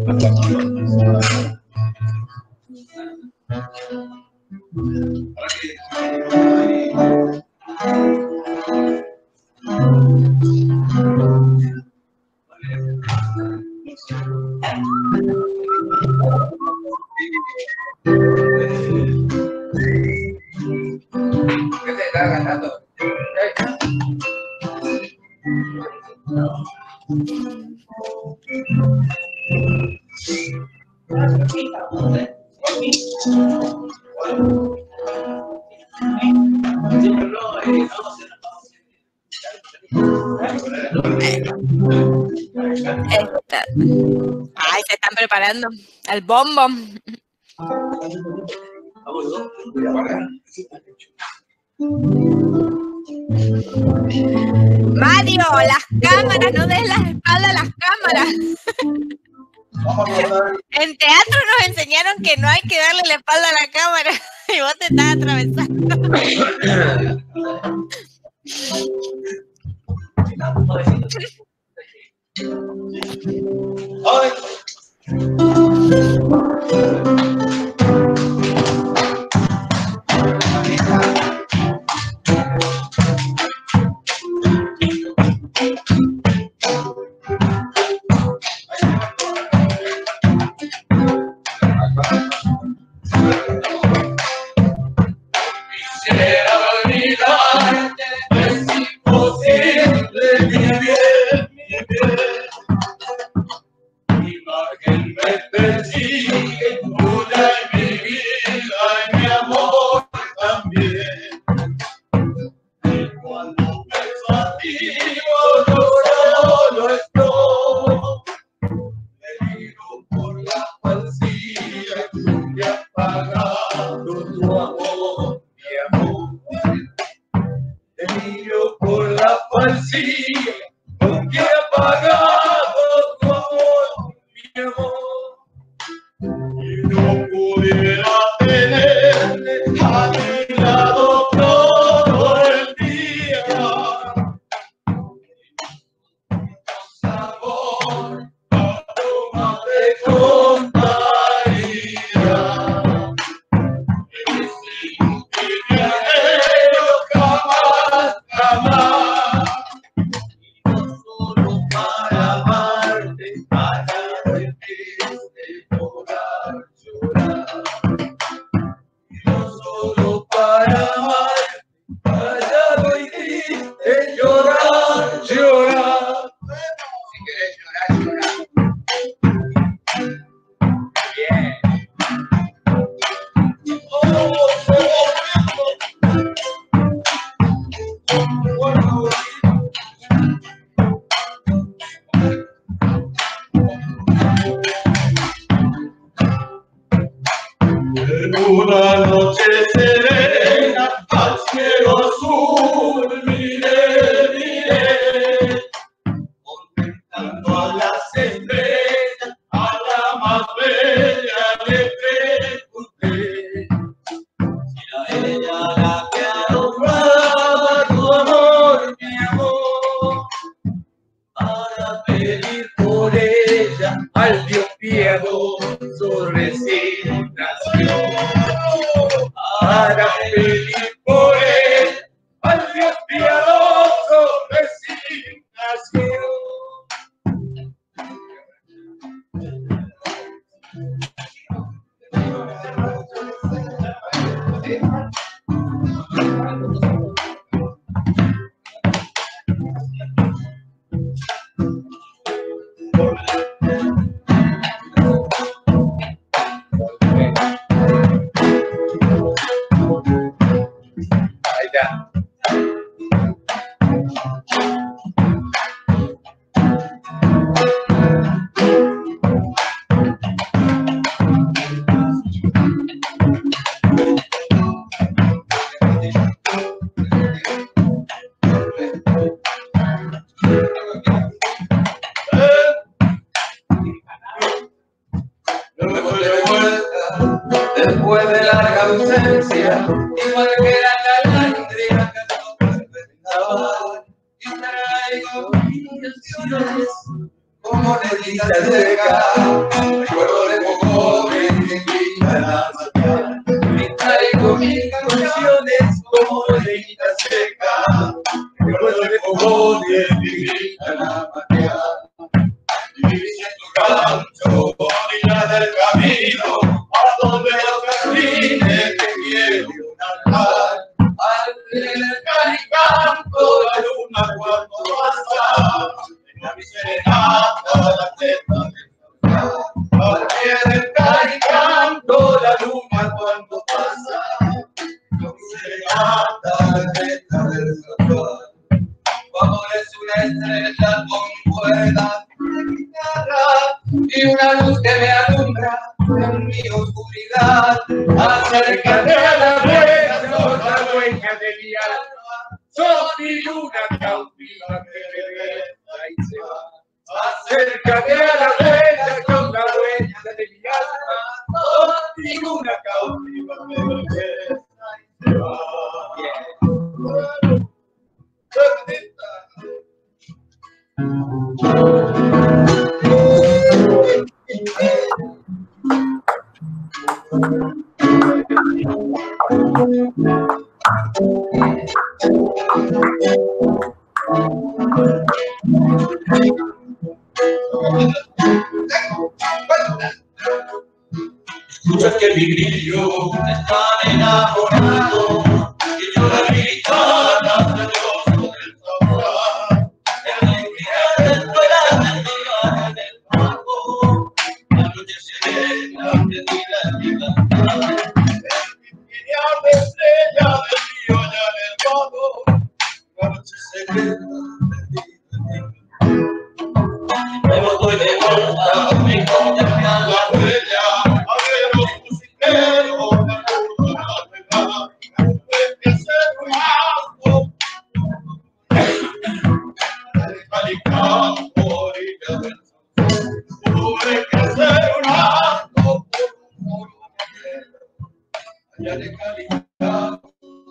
¿Qué te está ganando? Ay, se están preparando al bombo. Mario, las cámaras, no des la espalda a las cámaras. En teatro nos enseñaron que no hay que darle la espalda a la cámara y vos te estás atravesando. Una noche serena, al cielo azul miré. Después de larga ausencia, igual que la calandria que no terminaba, y traigo canciones como negrita seca, recuerdo de poco que me invitan a matar. Y traigo mis canciones como negrita seca, recuerdo de poco que me invitan a matar. Y diciendo canto a orillas del camino, a donde los jardines te quiero un altar. Al pie del calicanto la luna cuando pasa, en mi serenata la teta del cantar. Al pie del calicanto la luna cuando pasa, en mi serenata la teta del cantar. Tu amor es una estrella con cuerdas de guitarra y una luz que me alumbra en mi oscuridad. Acércate a la buena, sos la dueña de mi alma, sos mi luna cautiva que regresa y se va. Acércate a la buena, sos la dueña de mi alma, sos mi luna cautiva que regresa y se va. Escuchas que mi grillo está enamorado, y yo la gitana soy yo del sofá. En la infinidad de escuelas de todas en el campo, la noche serena prendida en la ventana. En infinidad de estrellas del río allá en el fondo, la noche serena prendida en la ventana. Luego estoy de vuelta, mi coña a la huella, a ver los musiqueros, la luna, la verdad. Tuve que hacer un acto, de Calicampo, orilla del Sauce. Tuve que hacer un acto por un moro de allá de Calicampo.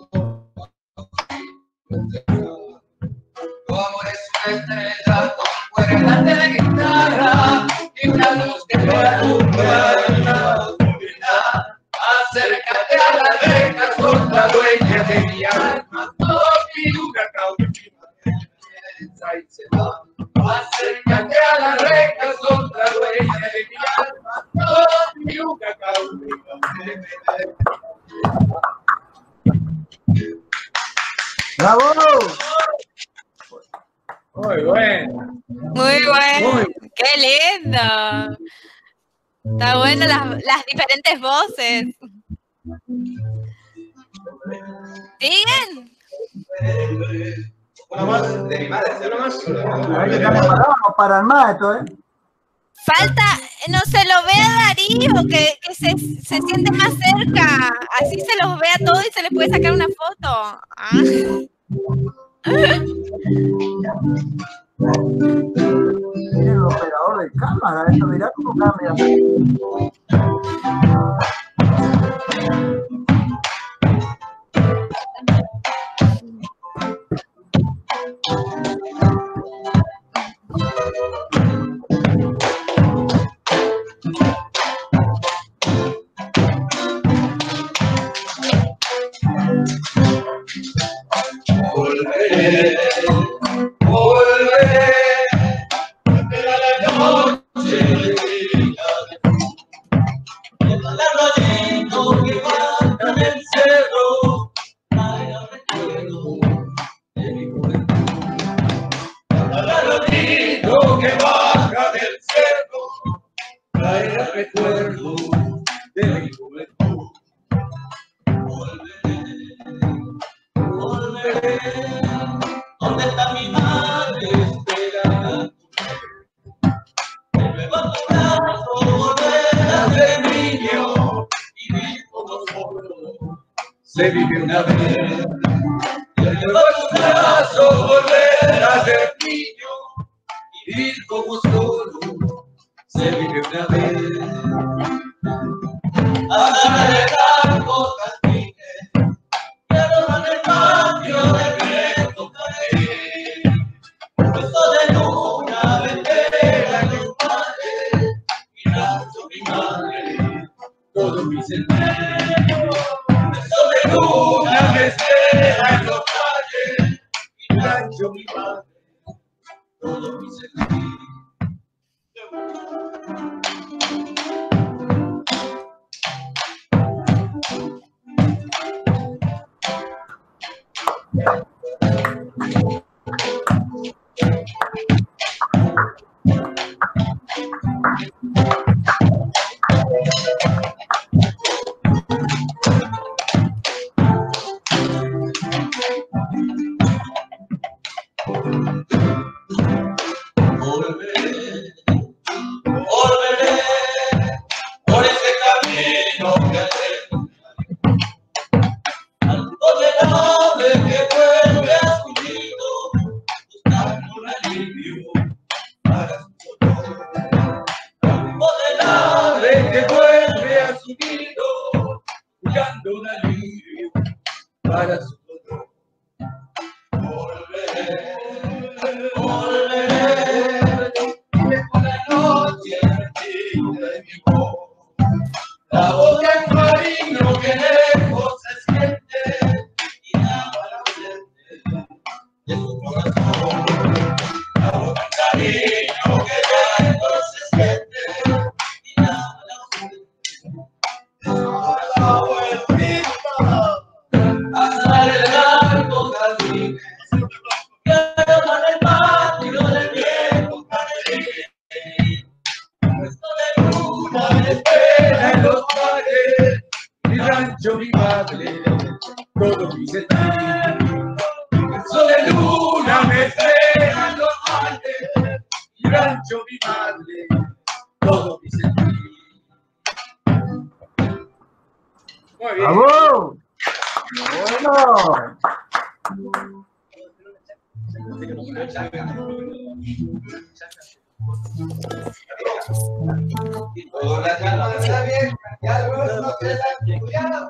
Tu amor es una estrella con cuerdas de guitarra y una luz que me alumbra en la oscuridad. Acércate a la reja, sos la dueña de mi alma, sos mi luna cautiva que regresa y se va. Acércate a la reja, sos la dueña de mi alma, sos mi luna cautiva que regresa y se va. ¡Bravo! Muy bueno. Muy bueno. Qué lindo. Está bueno las diferentes voces. ¿Siguen? Una más de mi madre, una más. Hay que estar preparados para armar esto, ¿eh? Falta, no se lo ve a Darío, que se siente más cerca. Así se los ve a todos y se les puede sacar una foto. Miren el operador de cámara, esto, mirá cómo cambia. Volveré, volveré, será la noche de vida. El rayito que baja en el cerro, traerá recuerdo de mi juventud. El rayito que baja del cerro, traerá recuerdo de mi juventud. Volveré, volveré, ¿dónde está se vive una vez. Y al llevar tu brazo volver a ser niño, vivir como solo, se vive una vez. Andar en el campo jardines, y aroma el patio del viento caer. Puesto de luna, ventera en los mares, y nacho mi madre, todo mi sentir. Puesto de luna, me espera en los mares, y nacho mi madre, todo mi sentir. Volveré por ese camino que tengo, al condenable que vuelve a su nido, buscando un alivio para su dolor. Al condenable que vuelve a su nido, buscando un alivio para su dolor. Volveré, volveré, por la noche perdida de mi voz, la voz del marino que lejos se siente y llama la gente de su corazón. La voz del cariño que lejos se siente y llama la gente de su corazón. Hasta el largo jardín que aroman el patio del viejo jardín. Puesto de luna me espera en los mares, mi rancho, mi madre, todo mi sentir. Puesto de luna me espera en los mares, mi rancho, mi madre, todo mi sentir. Muy bien. ¡Bravo! Bueno. Y todas las llamas de la vieja, y algunos no quedan cuidados.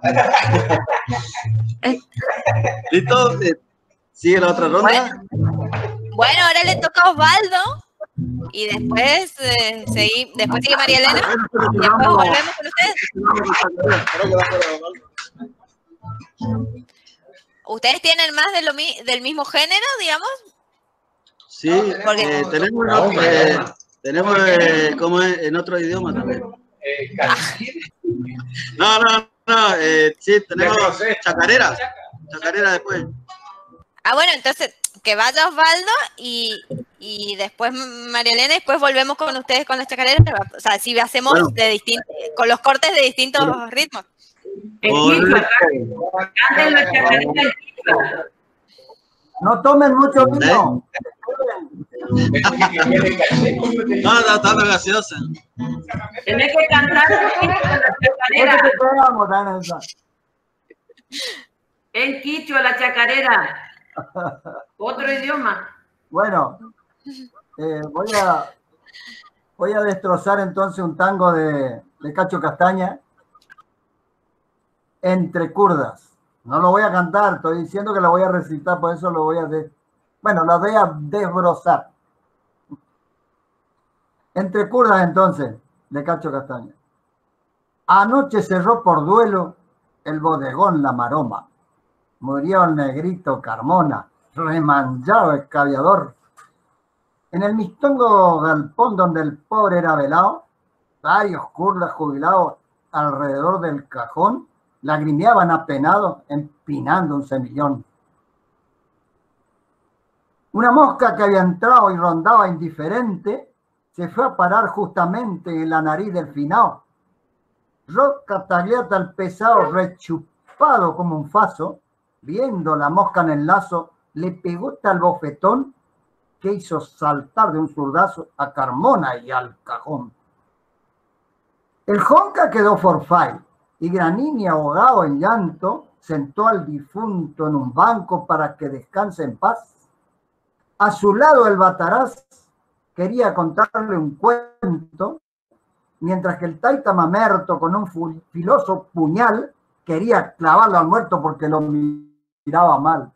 ¿Listo? ¿Sigue la otra ronda? Bueno, ahora le toca a Osvaldo y después, después sigue María Elena y después volvemos con ustedes. ¿Ustedes tienen más del mismo género, digamos? Sí, tenemos como en otro idioma también. Sí, tenemos chacarera después. Ah, bueno, entonces que vaya Osvaldo y después María Elena y después volvemos con ustedes con las chacareras. O sea, si hacemos con los cortes de distintos ritmos. No tomen mucho vino. No, está dando gaseosa. Tenés que cantar la chacarera. En quichua la chacarera. Otro idioma. Bueno, voy a destrozar entonces un tango de Cacho Castaña. Entre curdas. No lo voy a cantar, estoy diciendo que lo voy a recitar, por eso lo voy a lo voy a desbrozar. Entre curdas entonces, de Cacho Castaña. Anoche cerró por duelo el bodegón La Maroma. Murió el negrito Carmona, remanchado escabiador. En el mistongo galpón donde el pobre era velado, varios curdas jubilados alrededor del cajón lagrimeaban apenados empinando un semillón. Una mosca que había entrado y rondaba indiferente se fue a parar justamente en la nariz del finao. Roca Tagliata el pesado, rechupado como un faso, viendo la mosca en el lazo, le pegó tal bofetón que hizo saltar de un zurdazo a Carmona y al cajón. El jonca quedó forfait y Granini, ahogado en llanto, sentó al difunto en un banco para que descanse en paz. A su lado el Bataraz quería contarle un cuento, mientras que el Taita Mamerto con un filoso puñal quería clavarlo al muerto porque lo miraba mal.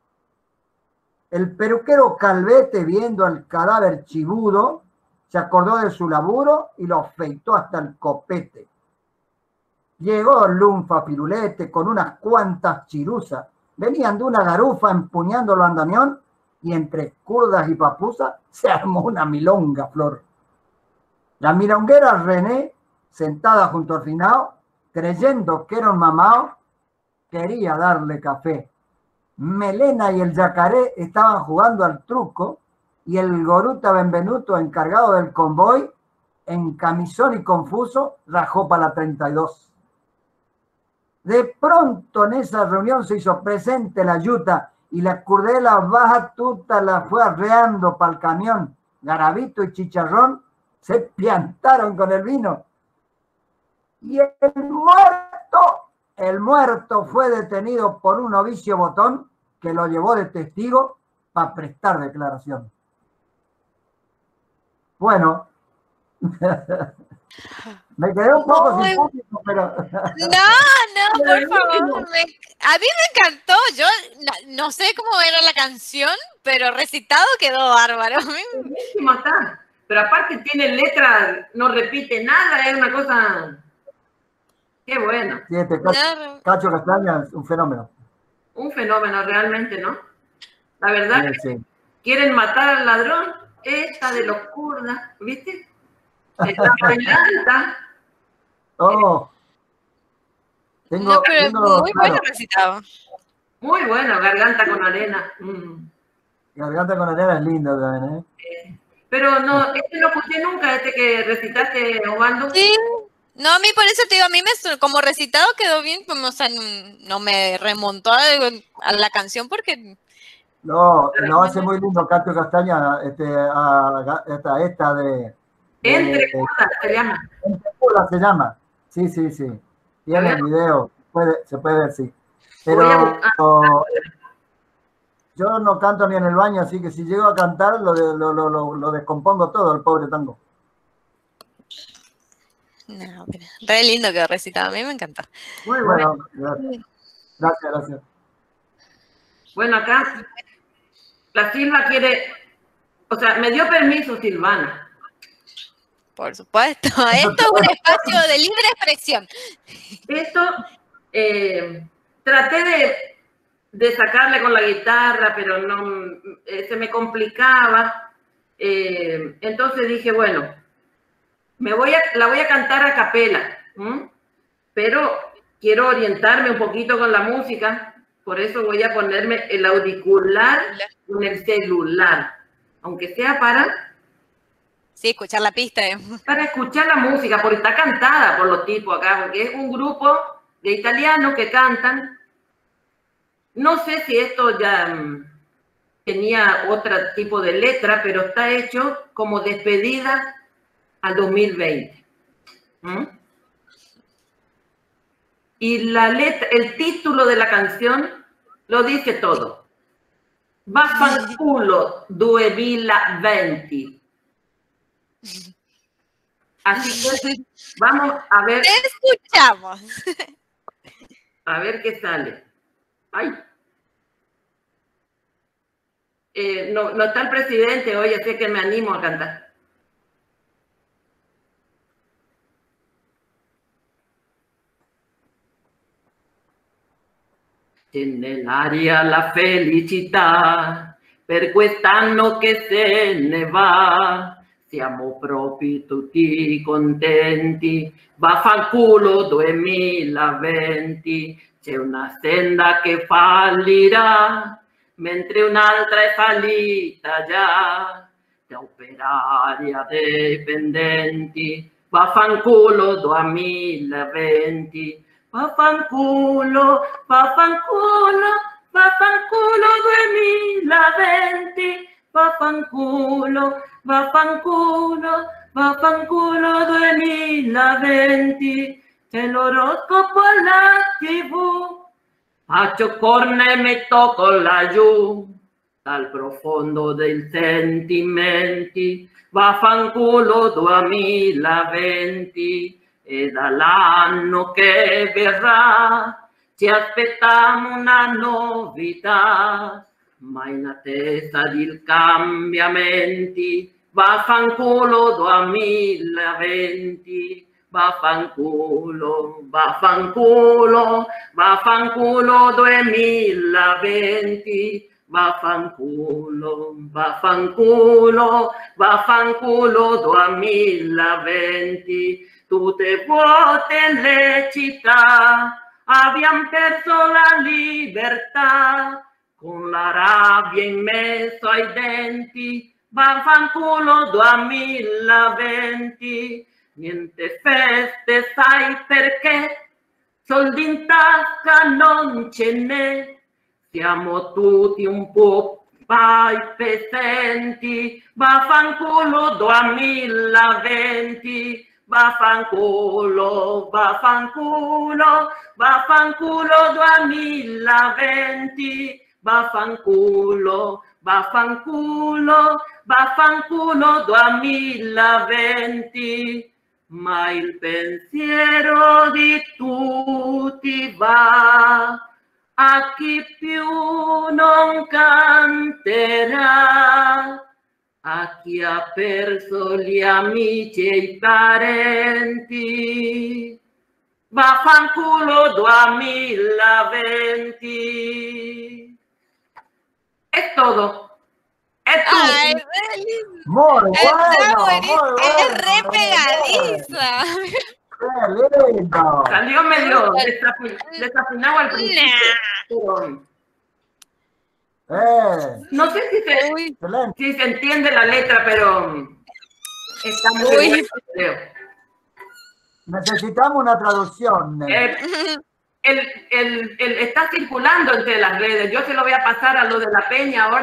El peluquero Calvete, viendo al cadáver chibudo, se acordó de su laburo y lo afeitó hasta el copete. Llegó Lunfa Pirulete con unas cuantas chiruzas. Venían de una garufa empuñándolo a andamión y entre curdas y papusas se armó una milonga flor. La milonguera René, sentada junto al finao, creyendo que era un mamao, quería darle café. Melena y el yacaré estaban jugando al truco y el Goruta Benvenuto, encargado del convoy, en camisón y confuso, rajó para la 32. De pronto en esa reunión se hizo presente la yuta y la curdela baja tuta la fue arreando para el camión. Garabito y Chicharrón se piantaron con el vino. Y el muerto fue detenido por un novicio botón que lo llevó de testigo para prestar declaración. Bueno, me quedé un poco sin público, pero... No, por favor. A mí me encantó. Yo no sé cómo era la canción, pero recitado quedó bárbaro. Buenísimo está. Pero aparte tiene letra, no repite nada, es una cosa... Qué bueno. Sí, Cacho Castaña es un fenómeno. Un fenómeno realmente, ¿no? La verdad que quieren matar al ladrón, esta de los kurdas, ¿viste? Está bailando. Oh. No, pero muy bueno recitado. Muy bueno, Garganta con Arena. Garganta con Arena es lindo también, ¿eh? Pero no, no escuché nunca, que recitaste, Osvaldo. Sí. No, a mí por eso te digo, a mí como recitado quedó bien, como, o sea, no me remontó a la canción porque... No, lo hace muy lindo Cacho Castaña, esta de... Entre curdas se llama. Entre curdas se llama, sí. Tiene el video, se puede ver, sí. Pero yo no canto ni en el baño, así que si llego a cantar lo descompongo todo, el pobre tango. No, pero re lindo quedó recitado, a mí me encantó. Muy bueno. Gracias. Bueno, acá la Silva quiere, o sea, me dio permiso Silvana. Por supuesto, esto es un espacio de libre expresión. Esto, traté de sacarle con la guitarra, pero no, se me complicaba. Entonces dije, bueno, la voy a cantar a capela, pero quiero orientarme un poquito con la música, por eso voy a ponerme el auricular con el celular, aunque sea para... Sí, escuchar la pista. Para escuchar la música, porque está cantada por los tipos acá, porque es un grupo de italianos que cantan. No sé si esto ya tenía otro tipo de letra, pero está hecho como despedida al 2020. Y la letra, el título de la canción lo dice todo. Vaffanculo 2020. Así que vamos a ver. Te escuchamos. A ver qué sale. Ay. No está el presidente hoy, así que me animo a cantar. Nell'aria la felicità, per quest'anno che se ne va, siamo proprio tutti contenti, vaffanculo 2020, c'è una senda che fallirà, mentre un'altra è fallita già, da operari a dipendenti, vaffanculo 2020, vaffanculo, vaffanculo, vaffanculo 2020, vaffanculo, vaffanculo, vaffanculo 2020, c'è l'oroscopo alla TV, a Chocorne me tocco laggiù, dal profondo del sentimenti, vaffanculo 2020, e dall'anno che verrà ci aspettiamo una novità, ma in attesa di cambiamenti, vaffanculo 2020, vaffanculo, vaffanculo, vaffanculo 2020, vaffanculo, vaffanculo, vaffanculo 2020, tutte vuote le città, abbiamo perso la libertà, con la rabbia in mezzo ai denti, vaffanculo 2020, niente feste, sai perché? Soldi in tasca non ce n'è, siamo tutti un po' pesanti, vaffanculo 2020, vaffanculo, vaffanculo, vaffanculo 2020, vaffanculo, vaffanculo, vaffanculo 2020, ma il pensiero di tutti va a chi più non canterà, a chi ha perso gli amici e i parenti. Vaffanculo 2020. Es todo. Es todo. Ay, Feliz. Muy bueno, Está muy buenísimo. bueno. Es re pegadiza. Qué lindo. Salió medio desafinado al principio. Pero no sé Uy. si se entiende la letra, pero está muy Uy. bueno, creo. Necesitamos una traducción. Está circulando entre las redes. Yo se lo voy a pasar a lo de la Peña ahora,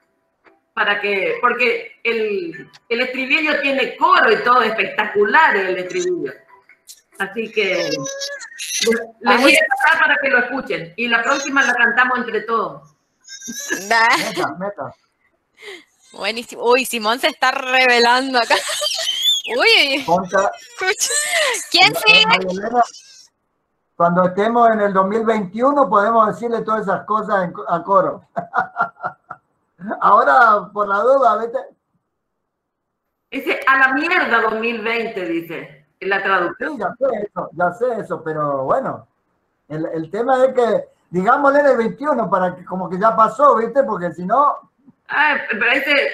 porque el estribillo tiene coro y todo, espectacular el estribillo. Así que les voy a pasar para que lo escuchen. Y la próxima la cantamos entre todos. Meta. Buenísimo. Uy, Simón se está revelando acá. Uy. ¿Quién sigue? Elena, cuando estemos en el 2021 podemos decirle todas esas cosas a coro. Ahora, por la duda, ¿viste? Dice, a la mierda 2020, dice, en la traducción. Sí, ya sé eso, pero bueno, el tema es que, digámosle el 21 para que como que ya pasó, ¿viste? Porque si no... Pero ese...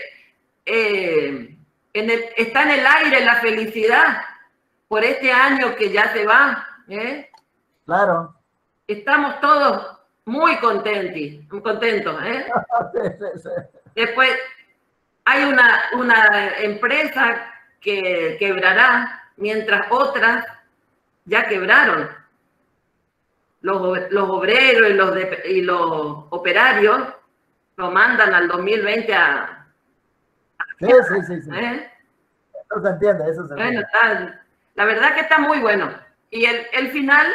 está en el aire la felicidad por este año que ya se va. Claro. Estamos todos muy contentos. Sí. Después hay una empresa que quebrará, mientras otras ya quebraron. Los obreros y los operarios lo mandan al 2020 a... Sí. Eso se entiende, eso se entiende. Bueno, la verdad que está muy bueno. Y el final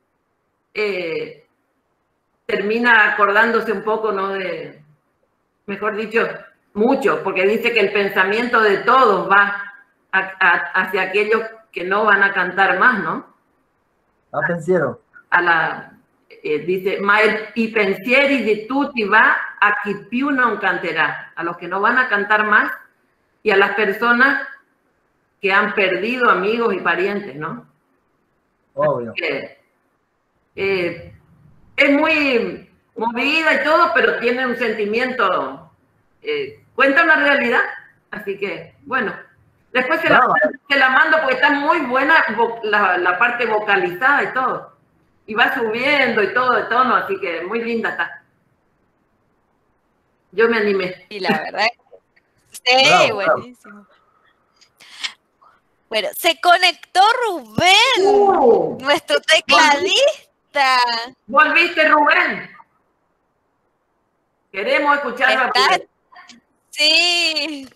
termina acordándose un poco, ¿no? Mejor dicho, mucho, porque dice que el pensamiento de todos va hacia aquellos que no van a cantar más, ¿no? Pensiero. Dice, ma i pensieri di tutti va a chi più non canterà, a los que no van a cantar más y a las personas que han perdido amigos y parientes, ¿no? Obvio. Es muy movida y todo, pero tiene un sentimiento, cuenta una realidad, así que, bueno, después se la mando porque está muy buena la parte vocalizada y todo. Y va subiendo y todo de tono, así que muy linda está. Yo me animé. Y la verdad, sí, buenísimo. Bueno, se conectó Rubén, nuestro tecladista. ¿Volviste, Rubén? Queremos escucharlo a Rubén. Sí.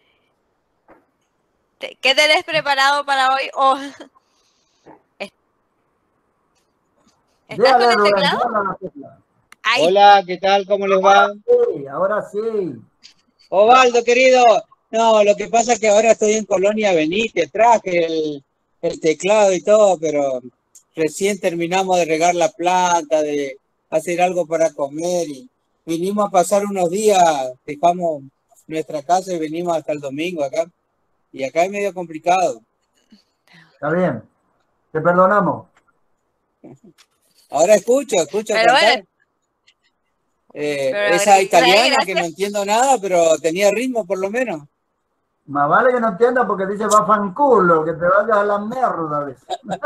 ¿Qué tenés preparado para hoy? ¿Estás con el Rubén, teclado? dale a la tecla. Ahí. Hola, ¿qué tal? ¿Cómo les va? Sí, ahora sí. Osvaldo, querido. No, lo que pasa es que ahora estoy en Colonia Benítez, traje el teclado y todo, pero recién terminamos de regar la planta, de hacer algo para comer y vinimos a pasar unos días, dejamos nuestra casa y venimos hasta el domingo acá. Y acá es medio complicado. Está bien. Te perdonamos. Ahora escucho Pero cantar. bueno, Esa italiana gracias. que no entiendo nada, pero tenía ritmo por lo menos. Más vale que no entiendas porque dice va fanculo, que te vayas a la mierda. ¿Ves?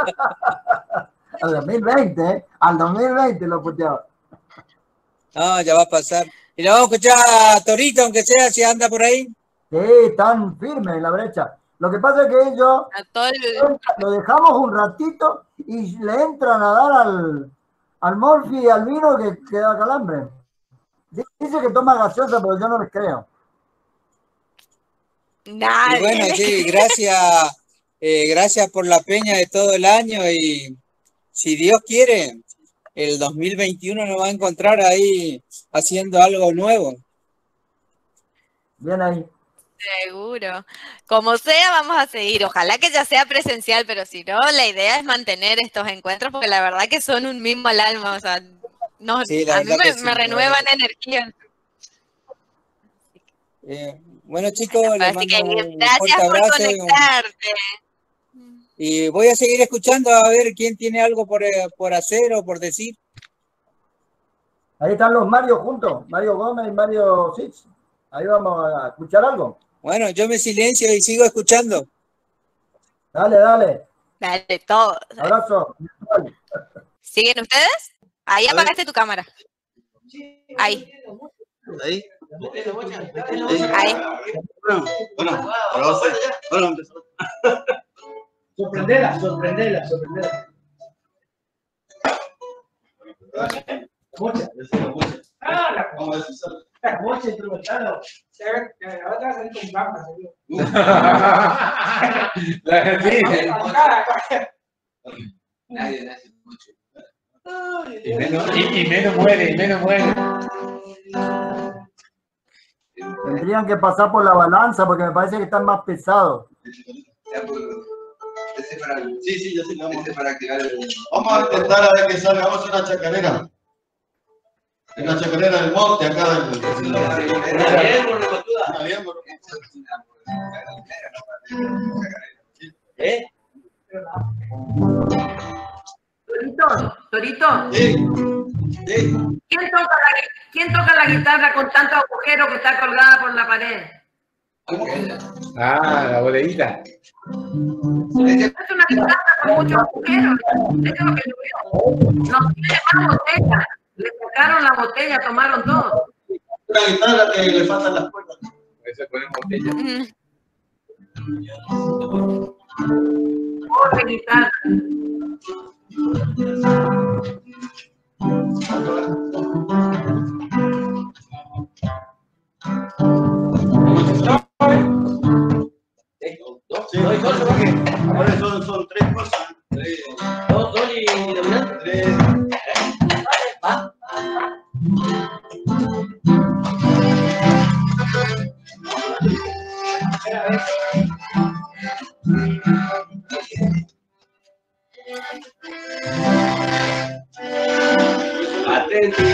Al 2020, ¿eh? Al 2020 lo puteaba. No, ya va a pasar. Y la vamos a escuchar a Torito, aunque sea, si anda por ahí. Sí, están firmes en la brecha. Lo que pasa es que ellos A todo el... lo dejamos un ratito y le entran a dar al Morphy y al vino que da calambre. Dice que toma gaseosa, pero yo no les creo. Nadie. Y bueno, sí, gracias por la peña de todo el año y si Dios quiere, el 2021 nos va a encontrar ahí haciendo algo nuevo. Bien ahí. Seguro. Como sea, vamos a seguir. Ojalá que ya sea presencial, pero si no, la idea es mantener estos encuentros porque la verdad que son un mismo al alma. O sea, no, Sí, la a mí verdad que sí, me la renuevan verdad. energía. Bueno, chicos, les Así que mando un gracias fuerte por abrazo conectarte. y voy a seguir escuchando a ver quién tiene algo por hacer o por decir. Ahí están los Mario juntos, Mario Gómez y Mario Six. Ahí vamos a escuchar algo. Bueno, yo me silencio y sigo escuchando. Dale, dale. Dale, todo. Abrazo. ¿Siguen ustedes? Ahí A ver. apagaste tu cámara. Ahí. Ahí. Ahí. Bueno, ahora vos. Bueno, empezó. Sorprendela. Mocha. La mocha instrumental. Ahora te vas a salir con gambas. Nadie nace mucho. Y menos muere. Tendrían que pasar por la balanza porque me parece que están más pesados. Sí, ya sé que vamos. Para activar el... Vamos a intentar a ver qué sale. Vamos a hacer una chacarera. En la chacarera del monte, acá del... Torito, Sí. ¿quién toca la guitarra con tanto agujero que está colgada por la pared? Ah, la bodeguita. Es una guitarra con muchos agujeros. Eso es lo que yo veo. No tiene más botella. Le sacaron la botella, tomaron todo. Una guitarra que le faltan las cuerdas. Se pone botella. Pobre guitarra. Sí, ahora son tres cosas. Dos y dominante. Tres. Va. Atenti.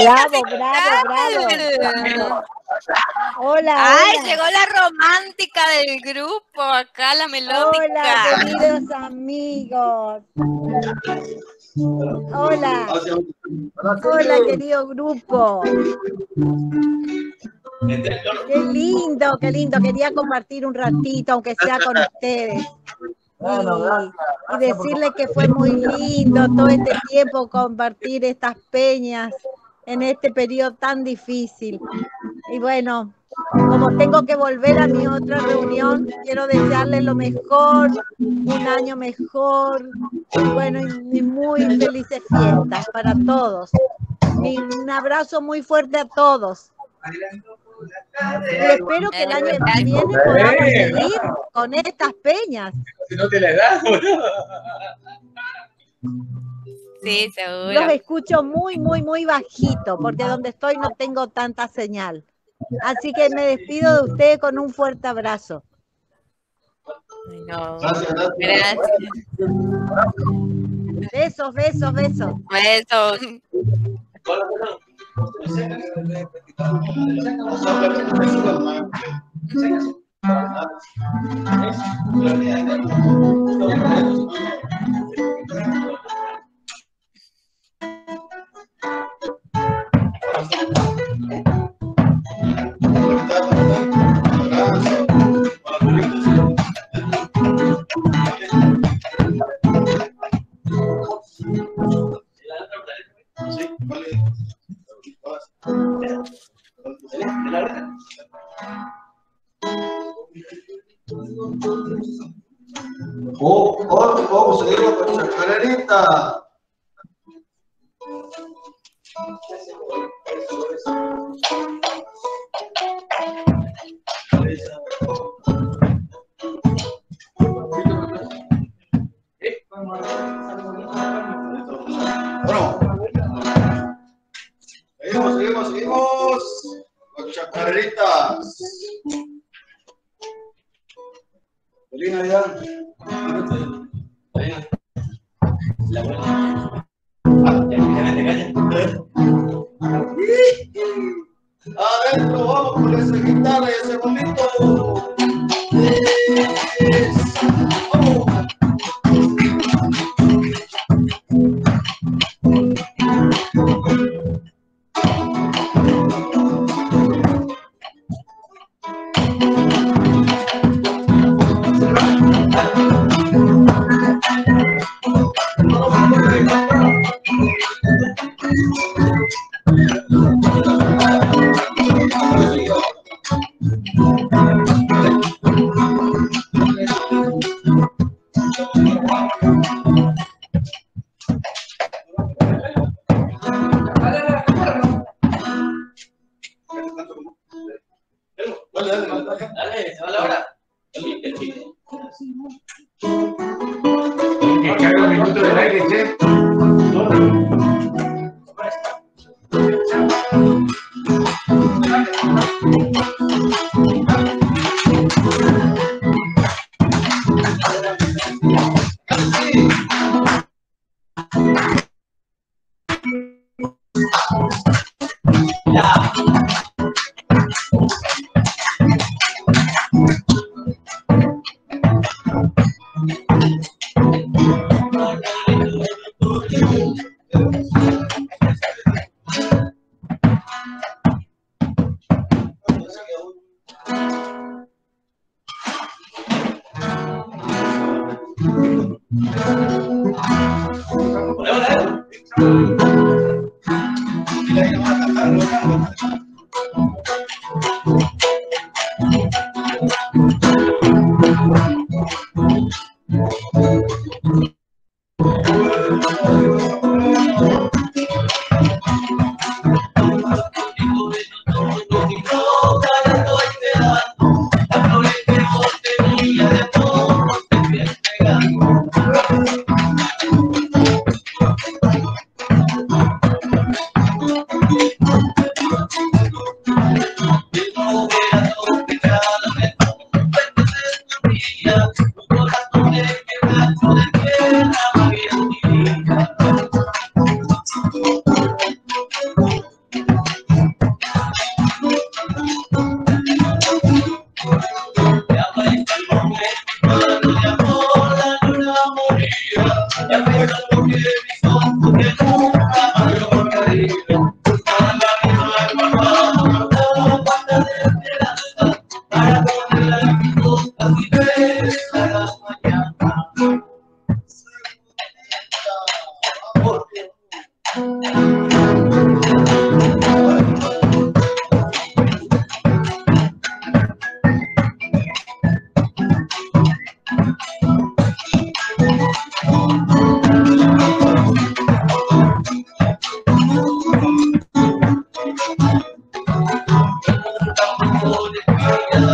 Bravo, bravo, bravo. Hola, Ay, hola. llegó la romántica del grupo, acá la melódica. Hola, queridos amigos. Hola. Hola, querido grupo. Qué lindo, qué lindo. Quería compartir un ratito, aunque sea con ustedes. Y decirles que fue muy lindo todo este tiempo compartir estas peñas en este periodo tan difícil. Y bueno, como tengo que volver a mi otra reunión, quiero desearles lo mejor, un año mejor, y bueno, y muy felices fiestas para todos. Un abrazo muy fuerte a todos. Y espero que el año que viene podamos seguir con estas peñas. Si no te la das, Sí, seguro. Los escucho muy, muy, muy bajito, porque donde estoy no tengo tanta señal. Así que me despido de ustedes con un fuerte abrazo. No, Gracias. Besos, besos, besos. Besos. Seguimos con Chacarerita. Bueno, seguimos con Chacareritas. Feliz Navidad. Adentro, vamos con esa guitarra y ese bombito. Dale, se va la hora. Que haga un minuto del aire, che.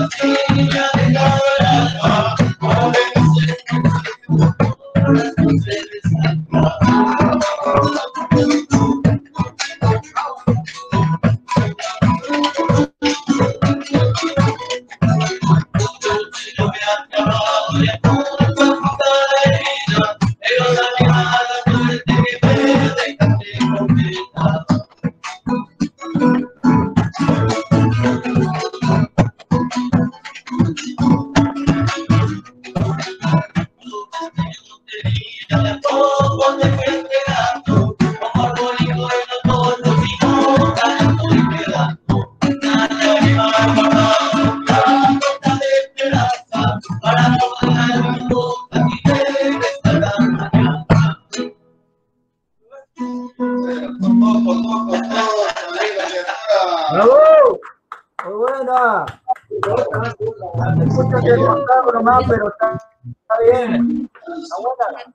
¡Bravo! Muy buena. Me escucho que cortado nomás, pero está bien. Está buena.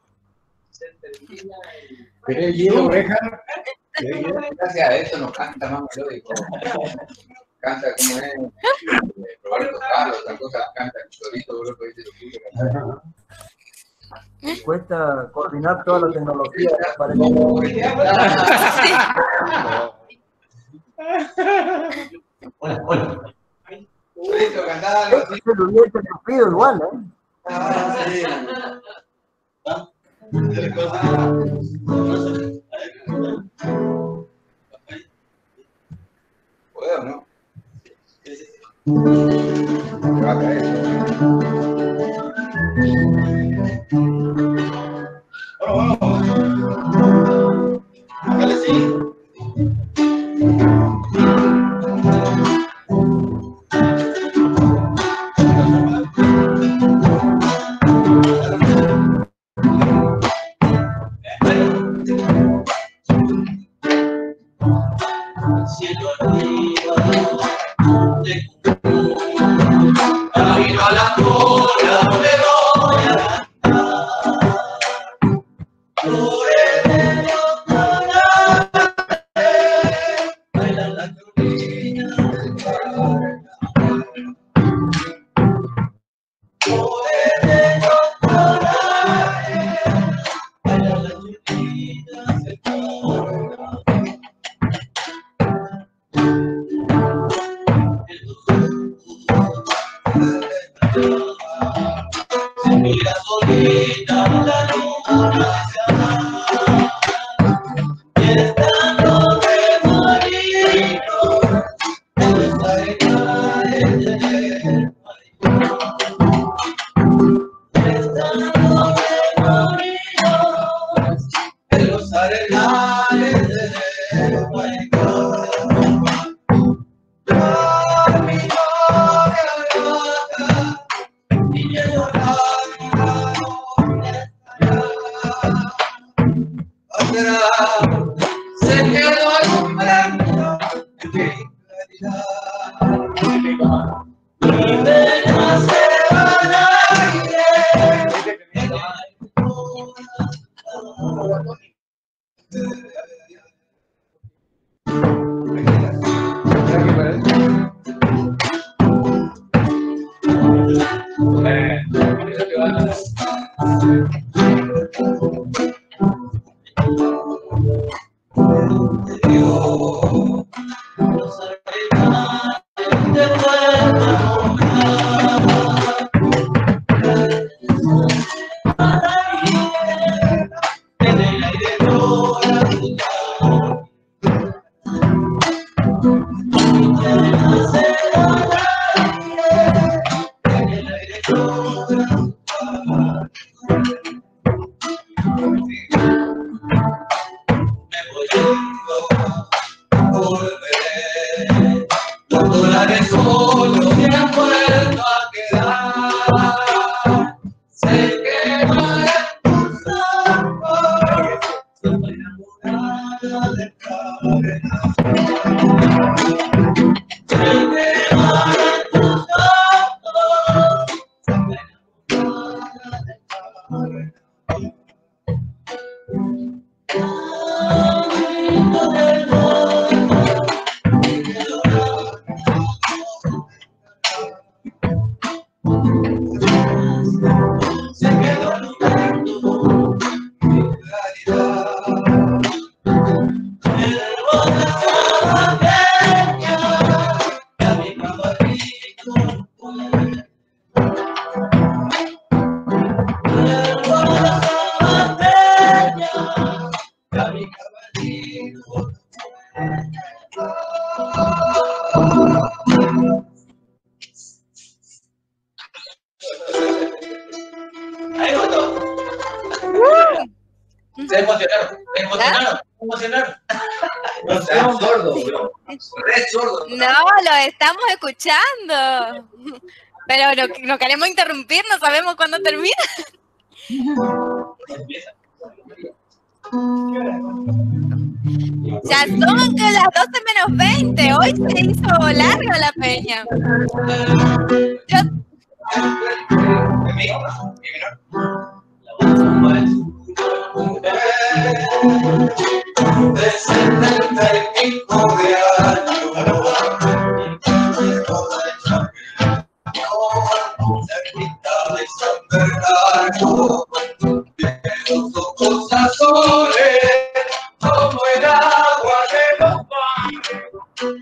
¿Querés hielo, oreja? Gracias a eso nos canta más melódico. Canta como es Roberto Carlos, otras cosas, canta el chorito, bro, que dice lo que Cuesta coordinar toda la tecnología. Hola. Chorito, cantá. Este se lo hubiese sufrido igual, ¿eh? ¿Puedo o no? Me va a caer. Vamos. Dale, sí. Cielo arriba, a la cola me voy a cantar por el medio baila la turbina del carnaval por el medio baila la turbina del carnaval. Se mira solita la luna y estando de marino esa cae del estando de marino en los arenales del Maicón. Se quedó alumbrando mi claridad. Mi pena se van a ir en el corazón. Se emocionaron. No sean sordos, bro. Re sordos. No, lo estamos escuchando. Pero no queremos interrumpir, no sabemos cuándo termina. Ya son que las 12 menos 20. Hoy se hizo larga la peña. De 75 de años, cerquita de San Bernardo, de los ojos azules, como el agua de los mares,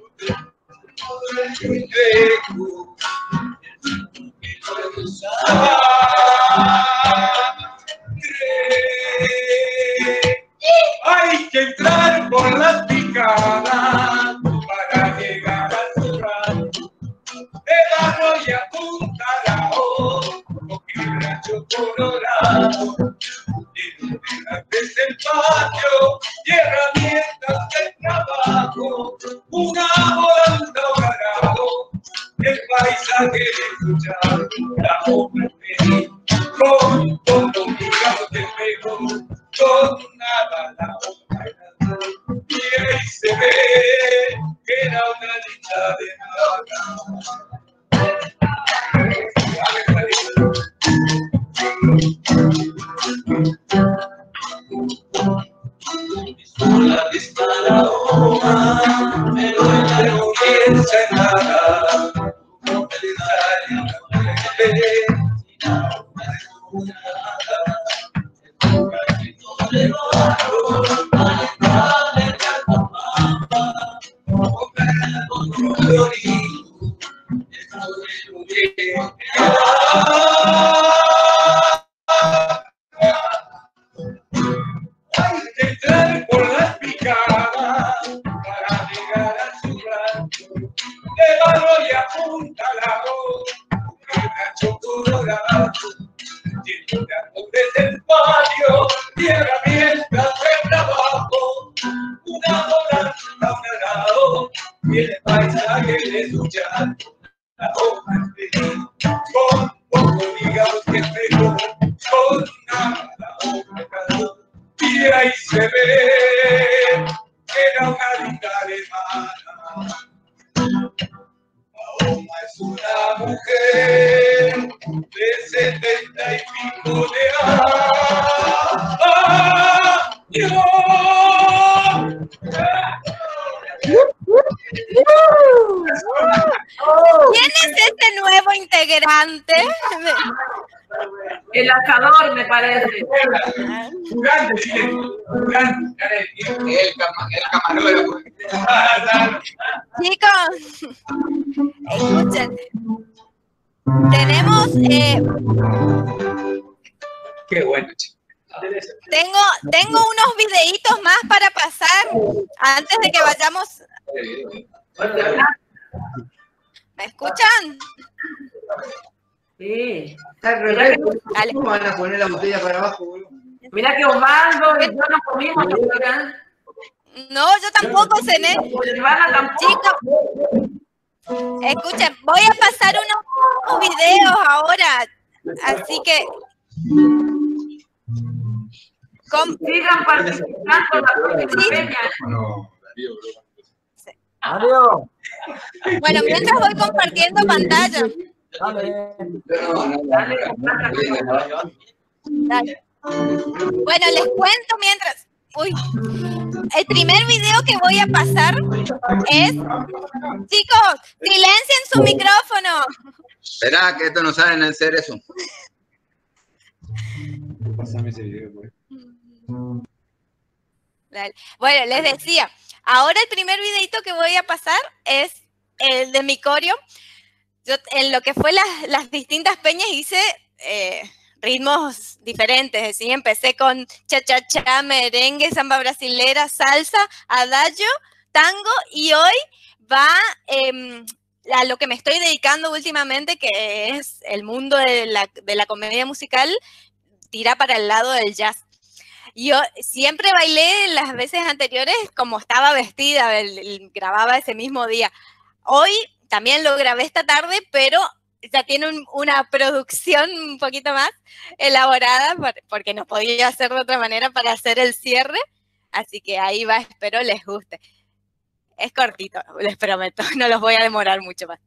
hay que entrar por las picadas para llegar al corral. De barro y apuntalado, con quebracho colorado. Desde el patio y herramientas de trabajo, una volanta dorado, el paisaje de escuchar la obra feliz, con los ligados de espejo, con una bala y ahí se ve que era una dicha de sola está la hoja, pero ella no piensa en nada. No hay que entrar por las picadas para llegar a su rancho, de barro y apuntalado, un rancho colorado, llegando desde el patio y herramientas de trabajo, una volanta, un arado, y el paisaje de su llanto, la hoja feliz, con poco ligados que pegó, con una hoja. Y ahí se ve que era una linda alemana. Mahoma es una mujer de 70 y pico de años. ¿Quién es este nuevo integrante? El asador, me parece. El camarógrafo. Chicos, escuchen. Tenemos... Qué bueno, chicos. Tengo unos videitos más para pasar antes de que vayamos. ¿Me escuchan? Sí, está al revés. ¿Cómo van a poner la botella para abajo, boludo? Mira que Osvaldo y yo no comimos acá. No, yo tampoco cené. Chicos, escuchen, voy a pasar unos videos ahora, así que sigan participando la peña. Adiós. Bueno, mientras voy compartiendo pantalla. Dale. Bueno, les cuento mientras. Uy. El primer video que voy a pasar es... Chicos, silencien su micrófono. ¿Será que esto no saben hacer eso? Pásame ese video, pues. Dale. Bueno, les decía, ahora el primer videito que voy a pasar es el de mi coreo. Yo en lo que fue las distintas peñas hice ritmos diferentes, es decir, empecé con cha-cha-cha, merengue, samba brasilera, salsa, adagio, tango, y hoy va a lo que me estoy dedicando últimamente, que es el mundo de la comedia musical, tira para el lado del jazz. Yo siempre bailé las veces anteriores como estaba vestida, grababa ese mismo día. Hoy también lo grabé esta tarde, pero ya tiene una producción un poquito más elaborada porque no podía hacer de otra manera para hacer el cierre. Así que ahí va, espero les guste. Es cortito, les prometo, no los voy a demorar mucho más.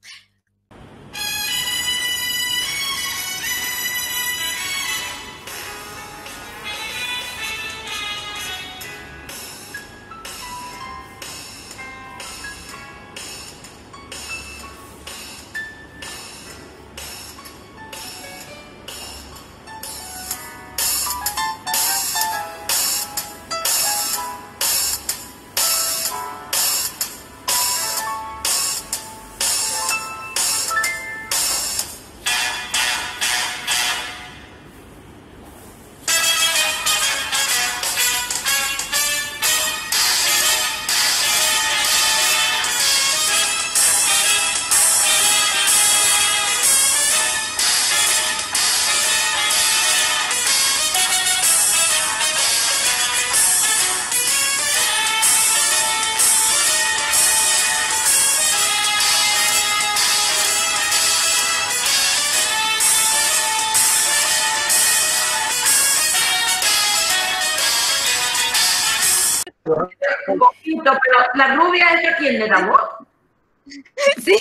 Un poquito, pero la rubia es de quién, de la voz. Sí.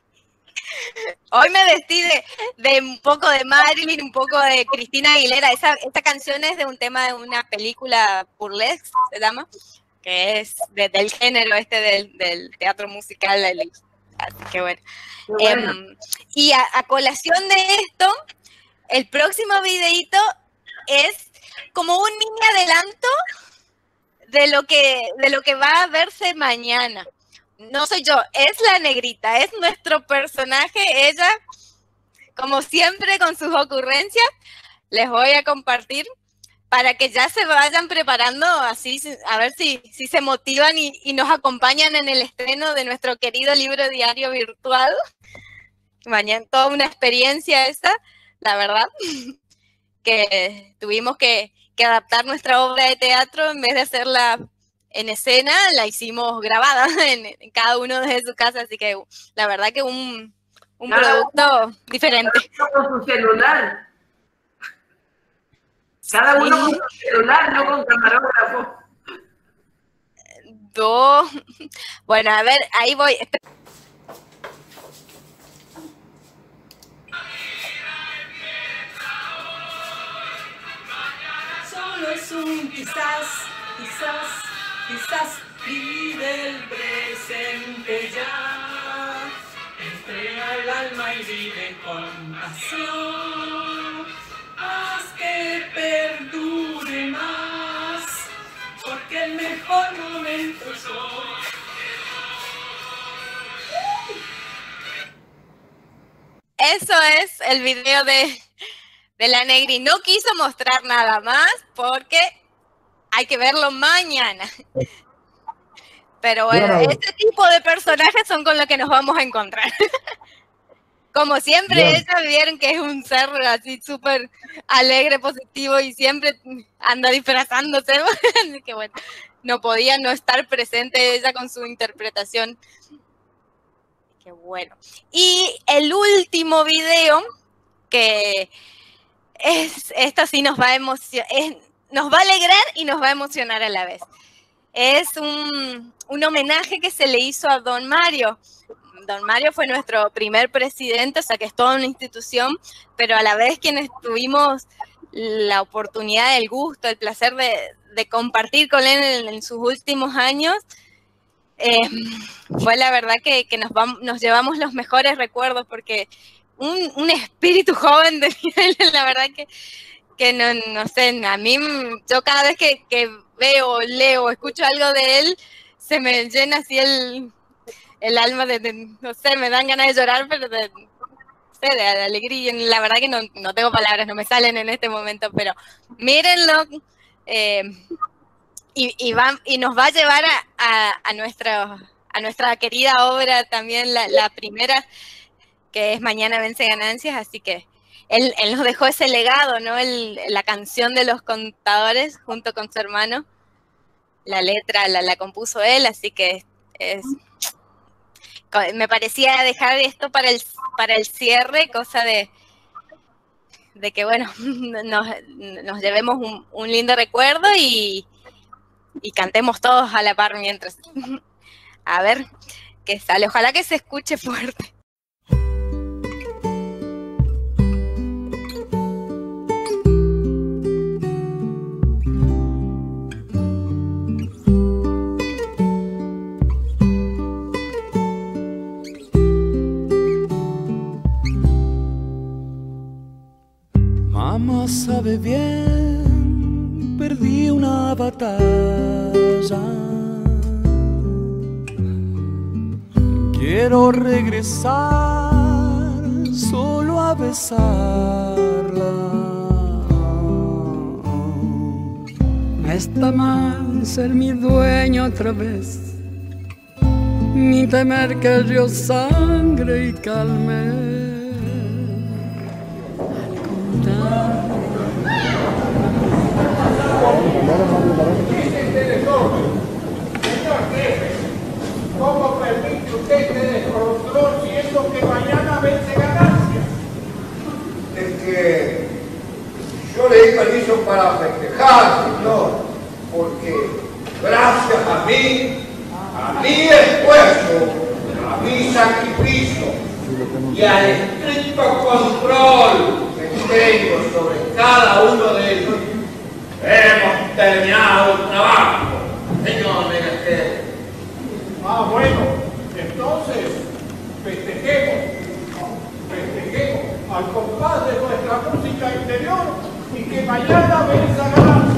Hoy me vestí de un poco de Marilyn, un poco de Cristina Aguilera. Esta canción es de un tema de una película burlesque, se llama, que es del género del teatro musical. Así que bueno. Y a colación de esto, el próximo videíto es como un mini adelanto de lo que va a verse mañana. No soy yo, es la negrita, es nuestro personaje, ella, como siempre con sus ocurrencias, les voy a compartir para que ya se vayan preparando, así a ver si se motivan y nos acompañan en el estreno de nuestro querido libro diario virtual. Mañana toda una experiencia esa, la verdad, que tuvimos que adaptar nuestra obra de teatro, en vez de hacerla en escena, la hicimos grabada en cada uno desde su casa, así que la verdad que un producto diferente. Con su celular. Cada uno con su celular, no con camarógrafo. Bueno, a ver, ahí voy. Solo es un quizás, vive el presente ya. Entrega el alma y vive con pasión. Haz que perdure más, porque el mejor momento es hoy. Eso es el video de la Negri. No quiso mostrar nada más porque hay que verlo mañana. Pero bueno, este tipo de personajes son con los que nos vamos a encontrar. Como siempre, ellos vieron que es un ser así súper alegre, positivo y siempre anda disfrazándose. Así que bueno, no podía no estar presente ella con su interpretación. Qué bueno. Y el último video, que esto sí nos va a emocionar, nos va a alegrar y nos va a emocionar a la vez. Es un homenaje que se le hizo a Don Mario. Don Mario fue nuestro primer presidente, o sea que es toda una institución, pero a la vez quienes tuvimos la oportunidad, el gusto, el placer de compartir con él en sus últimos años, fue la verdad que nos llevamos los mejores recuerdos, porque un espíritu joven de la verdad que no sé, a mí, yo cada vez que veo, leo, escucho algo de él, se me llena así el alma no sé, me dan ganas de llorar, pero de alegría. La verdad que no tengo palabras, no me salen en este momento, pero mírenlo, y nos va a llevar a nuestra querida obra también, la primera, que es Mañana Vence Ganancias, así que él nos dejó ese legado, ¿no? La canción de los contadores junto con su hermano. La letra la compuso él, así que me parecía dejar esto para el cierre, cosa de que, bueno, nos llevemos un lindo recuerdo y cantemos todos a la par mientras. A ver qué sale. Ojalá que se escuche fuerte. Mamá sabe bien, perdí una batalla. Quiero regresar solo a besarla. No está mal ser mi dueño otra vez, ni temer que yo sangre y calme. ¿Cómo permite usted este descontrol siendo que mañana vence ganancias? Es que yo le di permiso para festejar, señor, porque gracias a mi esfuerzo, a mi sacrificio y al estricto control que tengo sobre cada uno de ellos, hemos terminado el trabajo, señor menester. Ah, bueno, entonces festejemos al compás de nuestra música interior y que mañana venza ganancia.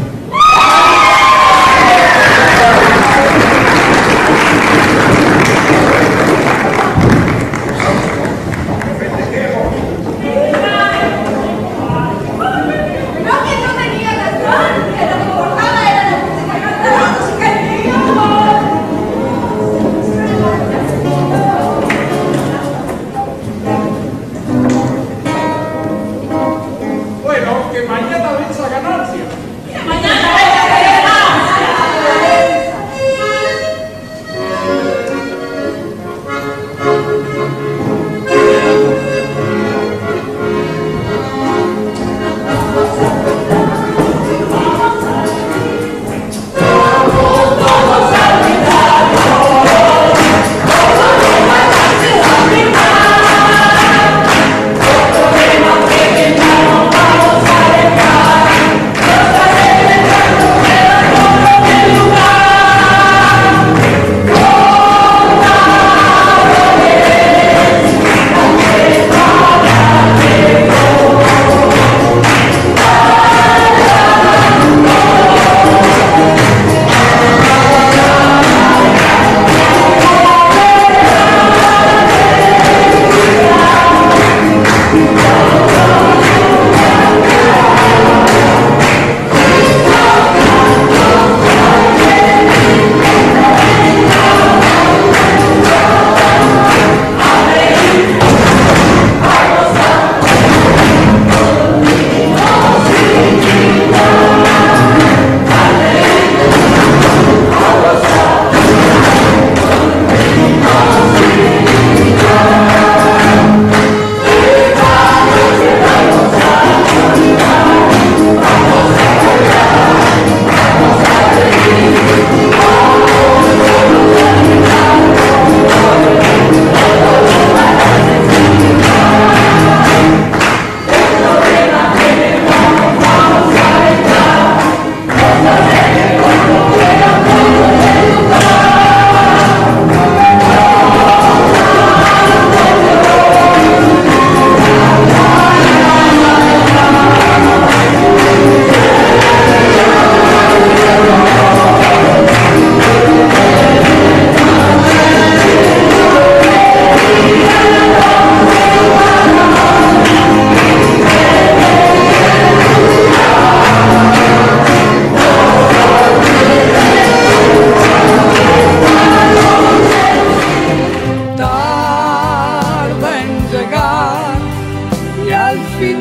al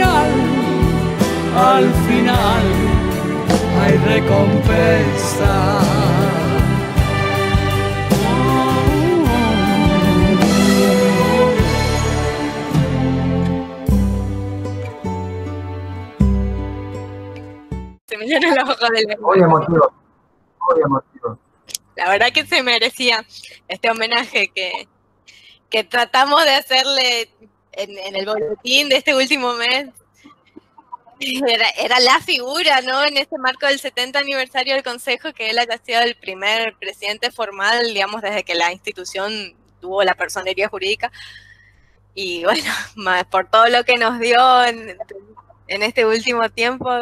final hay recompensa. Se me llenan los ojos de Muy emotivo, muy emotivo. La verdad que se merecía este homenaje que tratamos de hacerle en el boletín de este último mes. Era la figura, ¿no? En este marco del 70 aniversario del Consejo, que él haya sido el primer presidente formal, digamos, desde que la institución tuvo la personería jurídica. Y bueno, más por todo lo que nos dio en este último tiempo,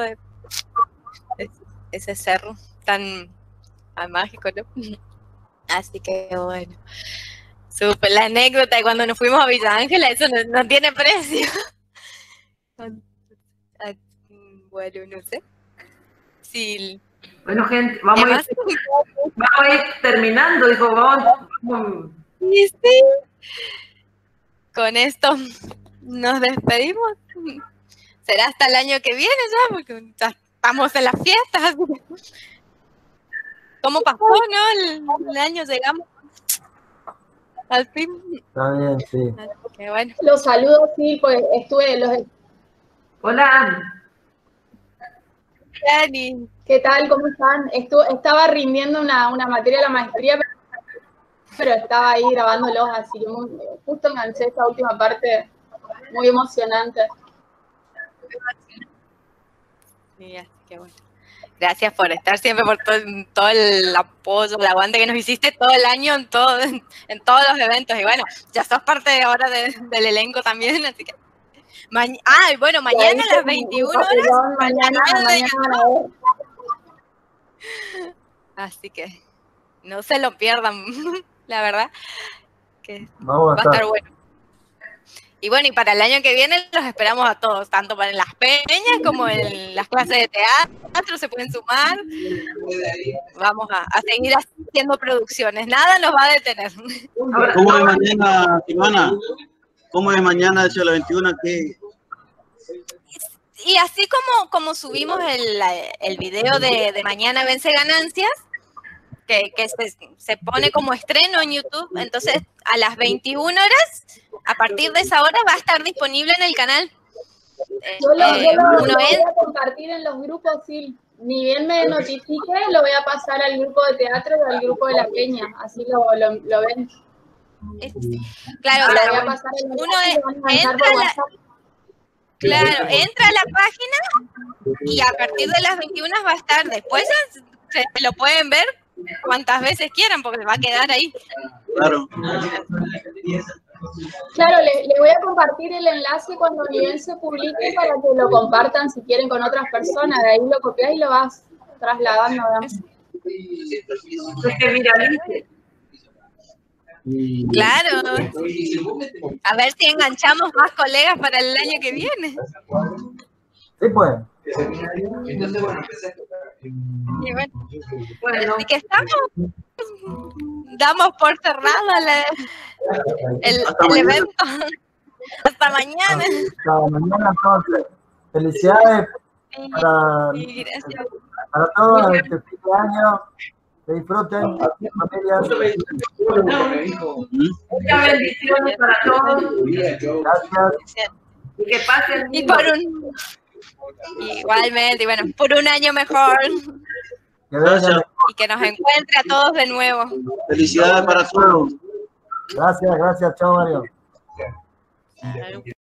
ese cerro tan mágico, ¿no? Así que bueno, súper la anécdota de cuando nos fuimos a Villa Ángela, eso no tiene precio. Bueno, no sé. Sí. Bueno, gente, vamos a ir terminando, dijo, vamos. Sí. Con esto nos despedimos. Será hasta el año que viene ya, porque ya estamos en las fiestas. ¿Cómo pasó, no? El año llegamos al fin. Está bien, sí. Qué bueno. Los saludos, sí, pues estuve Hola. Dani. ¿Qué tal? ¿Cómo están? Estaba rindiendo una materia de la maestría, pero estaba ahí grabándolos, así que justo enganché esta última parte, muy emocionante. Sí, así que bueno. Gracias por estar siempre, por todo el apoyo, el aguante que nos hiciste todo el año en todos los eventos. Y bueno, ya sos parte ahora del elenco también, así que... bueno, mañana a las 21 horas. Mañana. Así que no se lo pierdan, la verdad, que Vamos va a estar bueno. Y bueno, y para el año que viene los esperamos a todos, tanto para en las peñas como en las clases de teatro, se pueden sumar. Vamos a seguir haciendo producciones, nada nos va a detener. ¿Cómo es mañana, Ivana? ¿Cómo es mañana, hecho la 21? ¿Qué? Y así como subimos el video de Mañana Vence Ganancias, que se pone como estreno en YouTube, entonces a las 21 horas, a partir de esa hora va a estar disponible en el canal. Yo lo voy a compartir en los grupos, sí. Ni bien me notifique, lo voy a pasar al grupo de teatro y al grupo de la peña, así lo ven. Claro, entra a la página y a partir de las 21 va a estar. Después se lo pueden ver cuantas veces quieran porque va a quedar ahí. Claro. Claro, les voy a compartir el enlace cuando bien se publique para que lo compartan si quieren con otras personas. De ahí lo copias y lo vas trasladando. Que viralice. Claro. A ver si enganchamos más colegas para el año que viene. Sí, pues. Y bueno, así que estamos. Damos por cerrado el evento. Hasta mañana. Hasta mañana, entonces. Felicidades para todos este fin de año. Que disfruten, familias. Muchas bendiciones para todos. Gracias. Y que pasen. Igualmente, y bueno, por un año mejor. Gracias. Y que nos encuentre a todos de nuevo. Felicidades para todos. Gracias, chao Mario.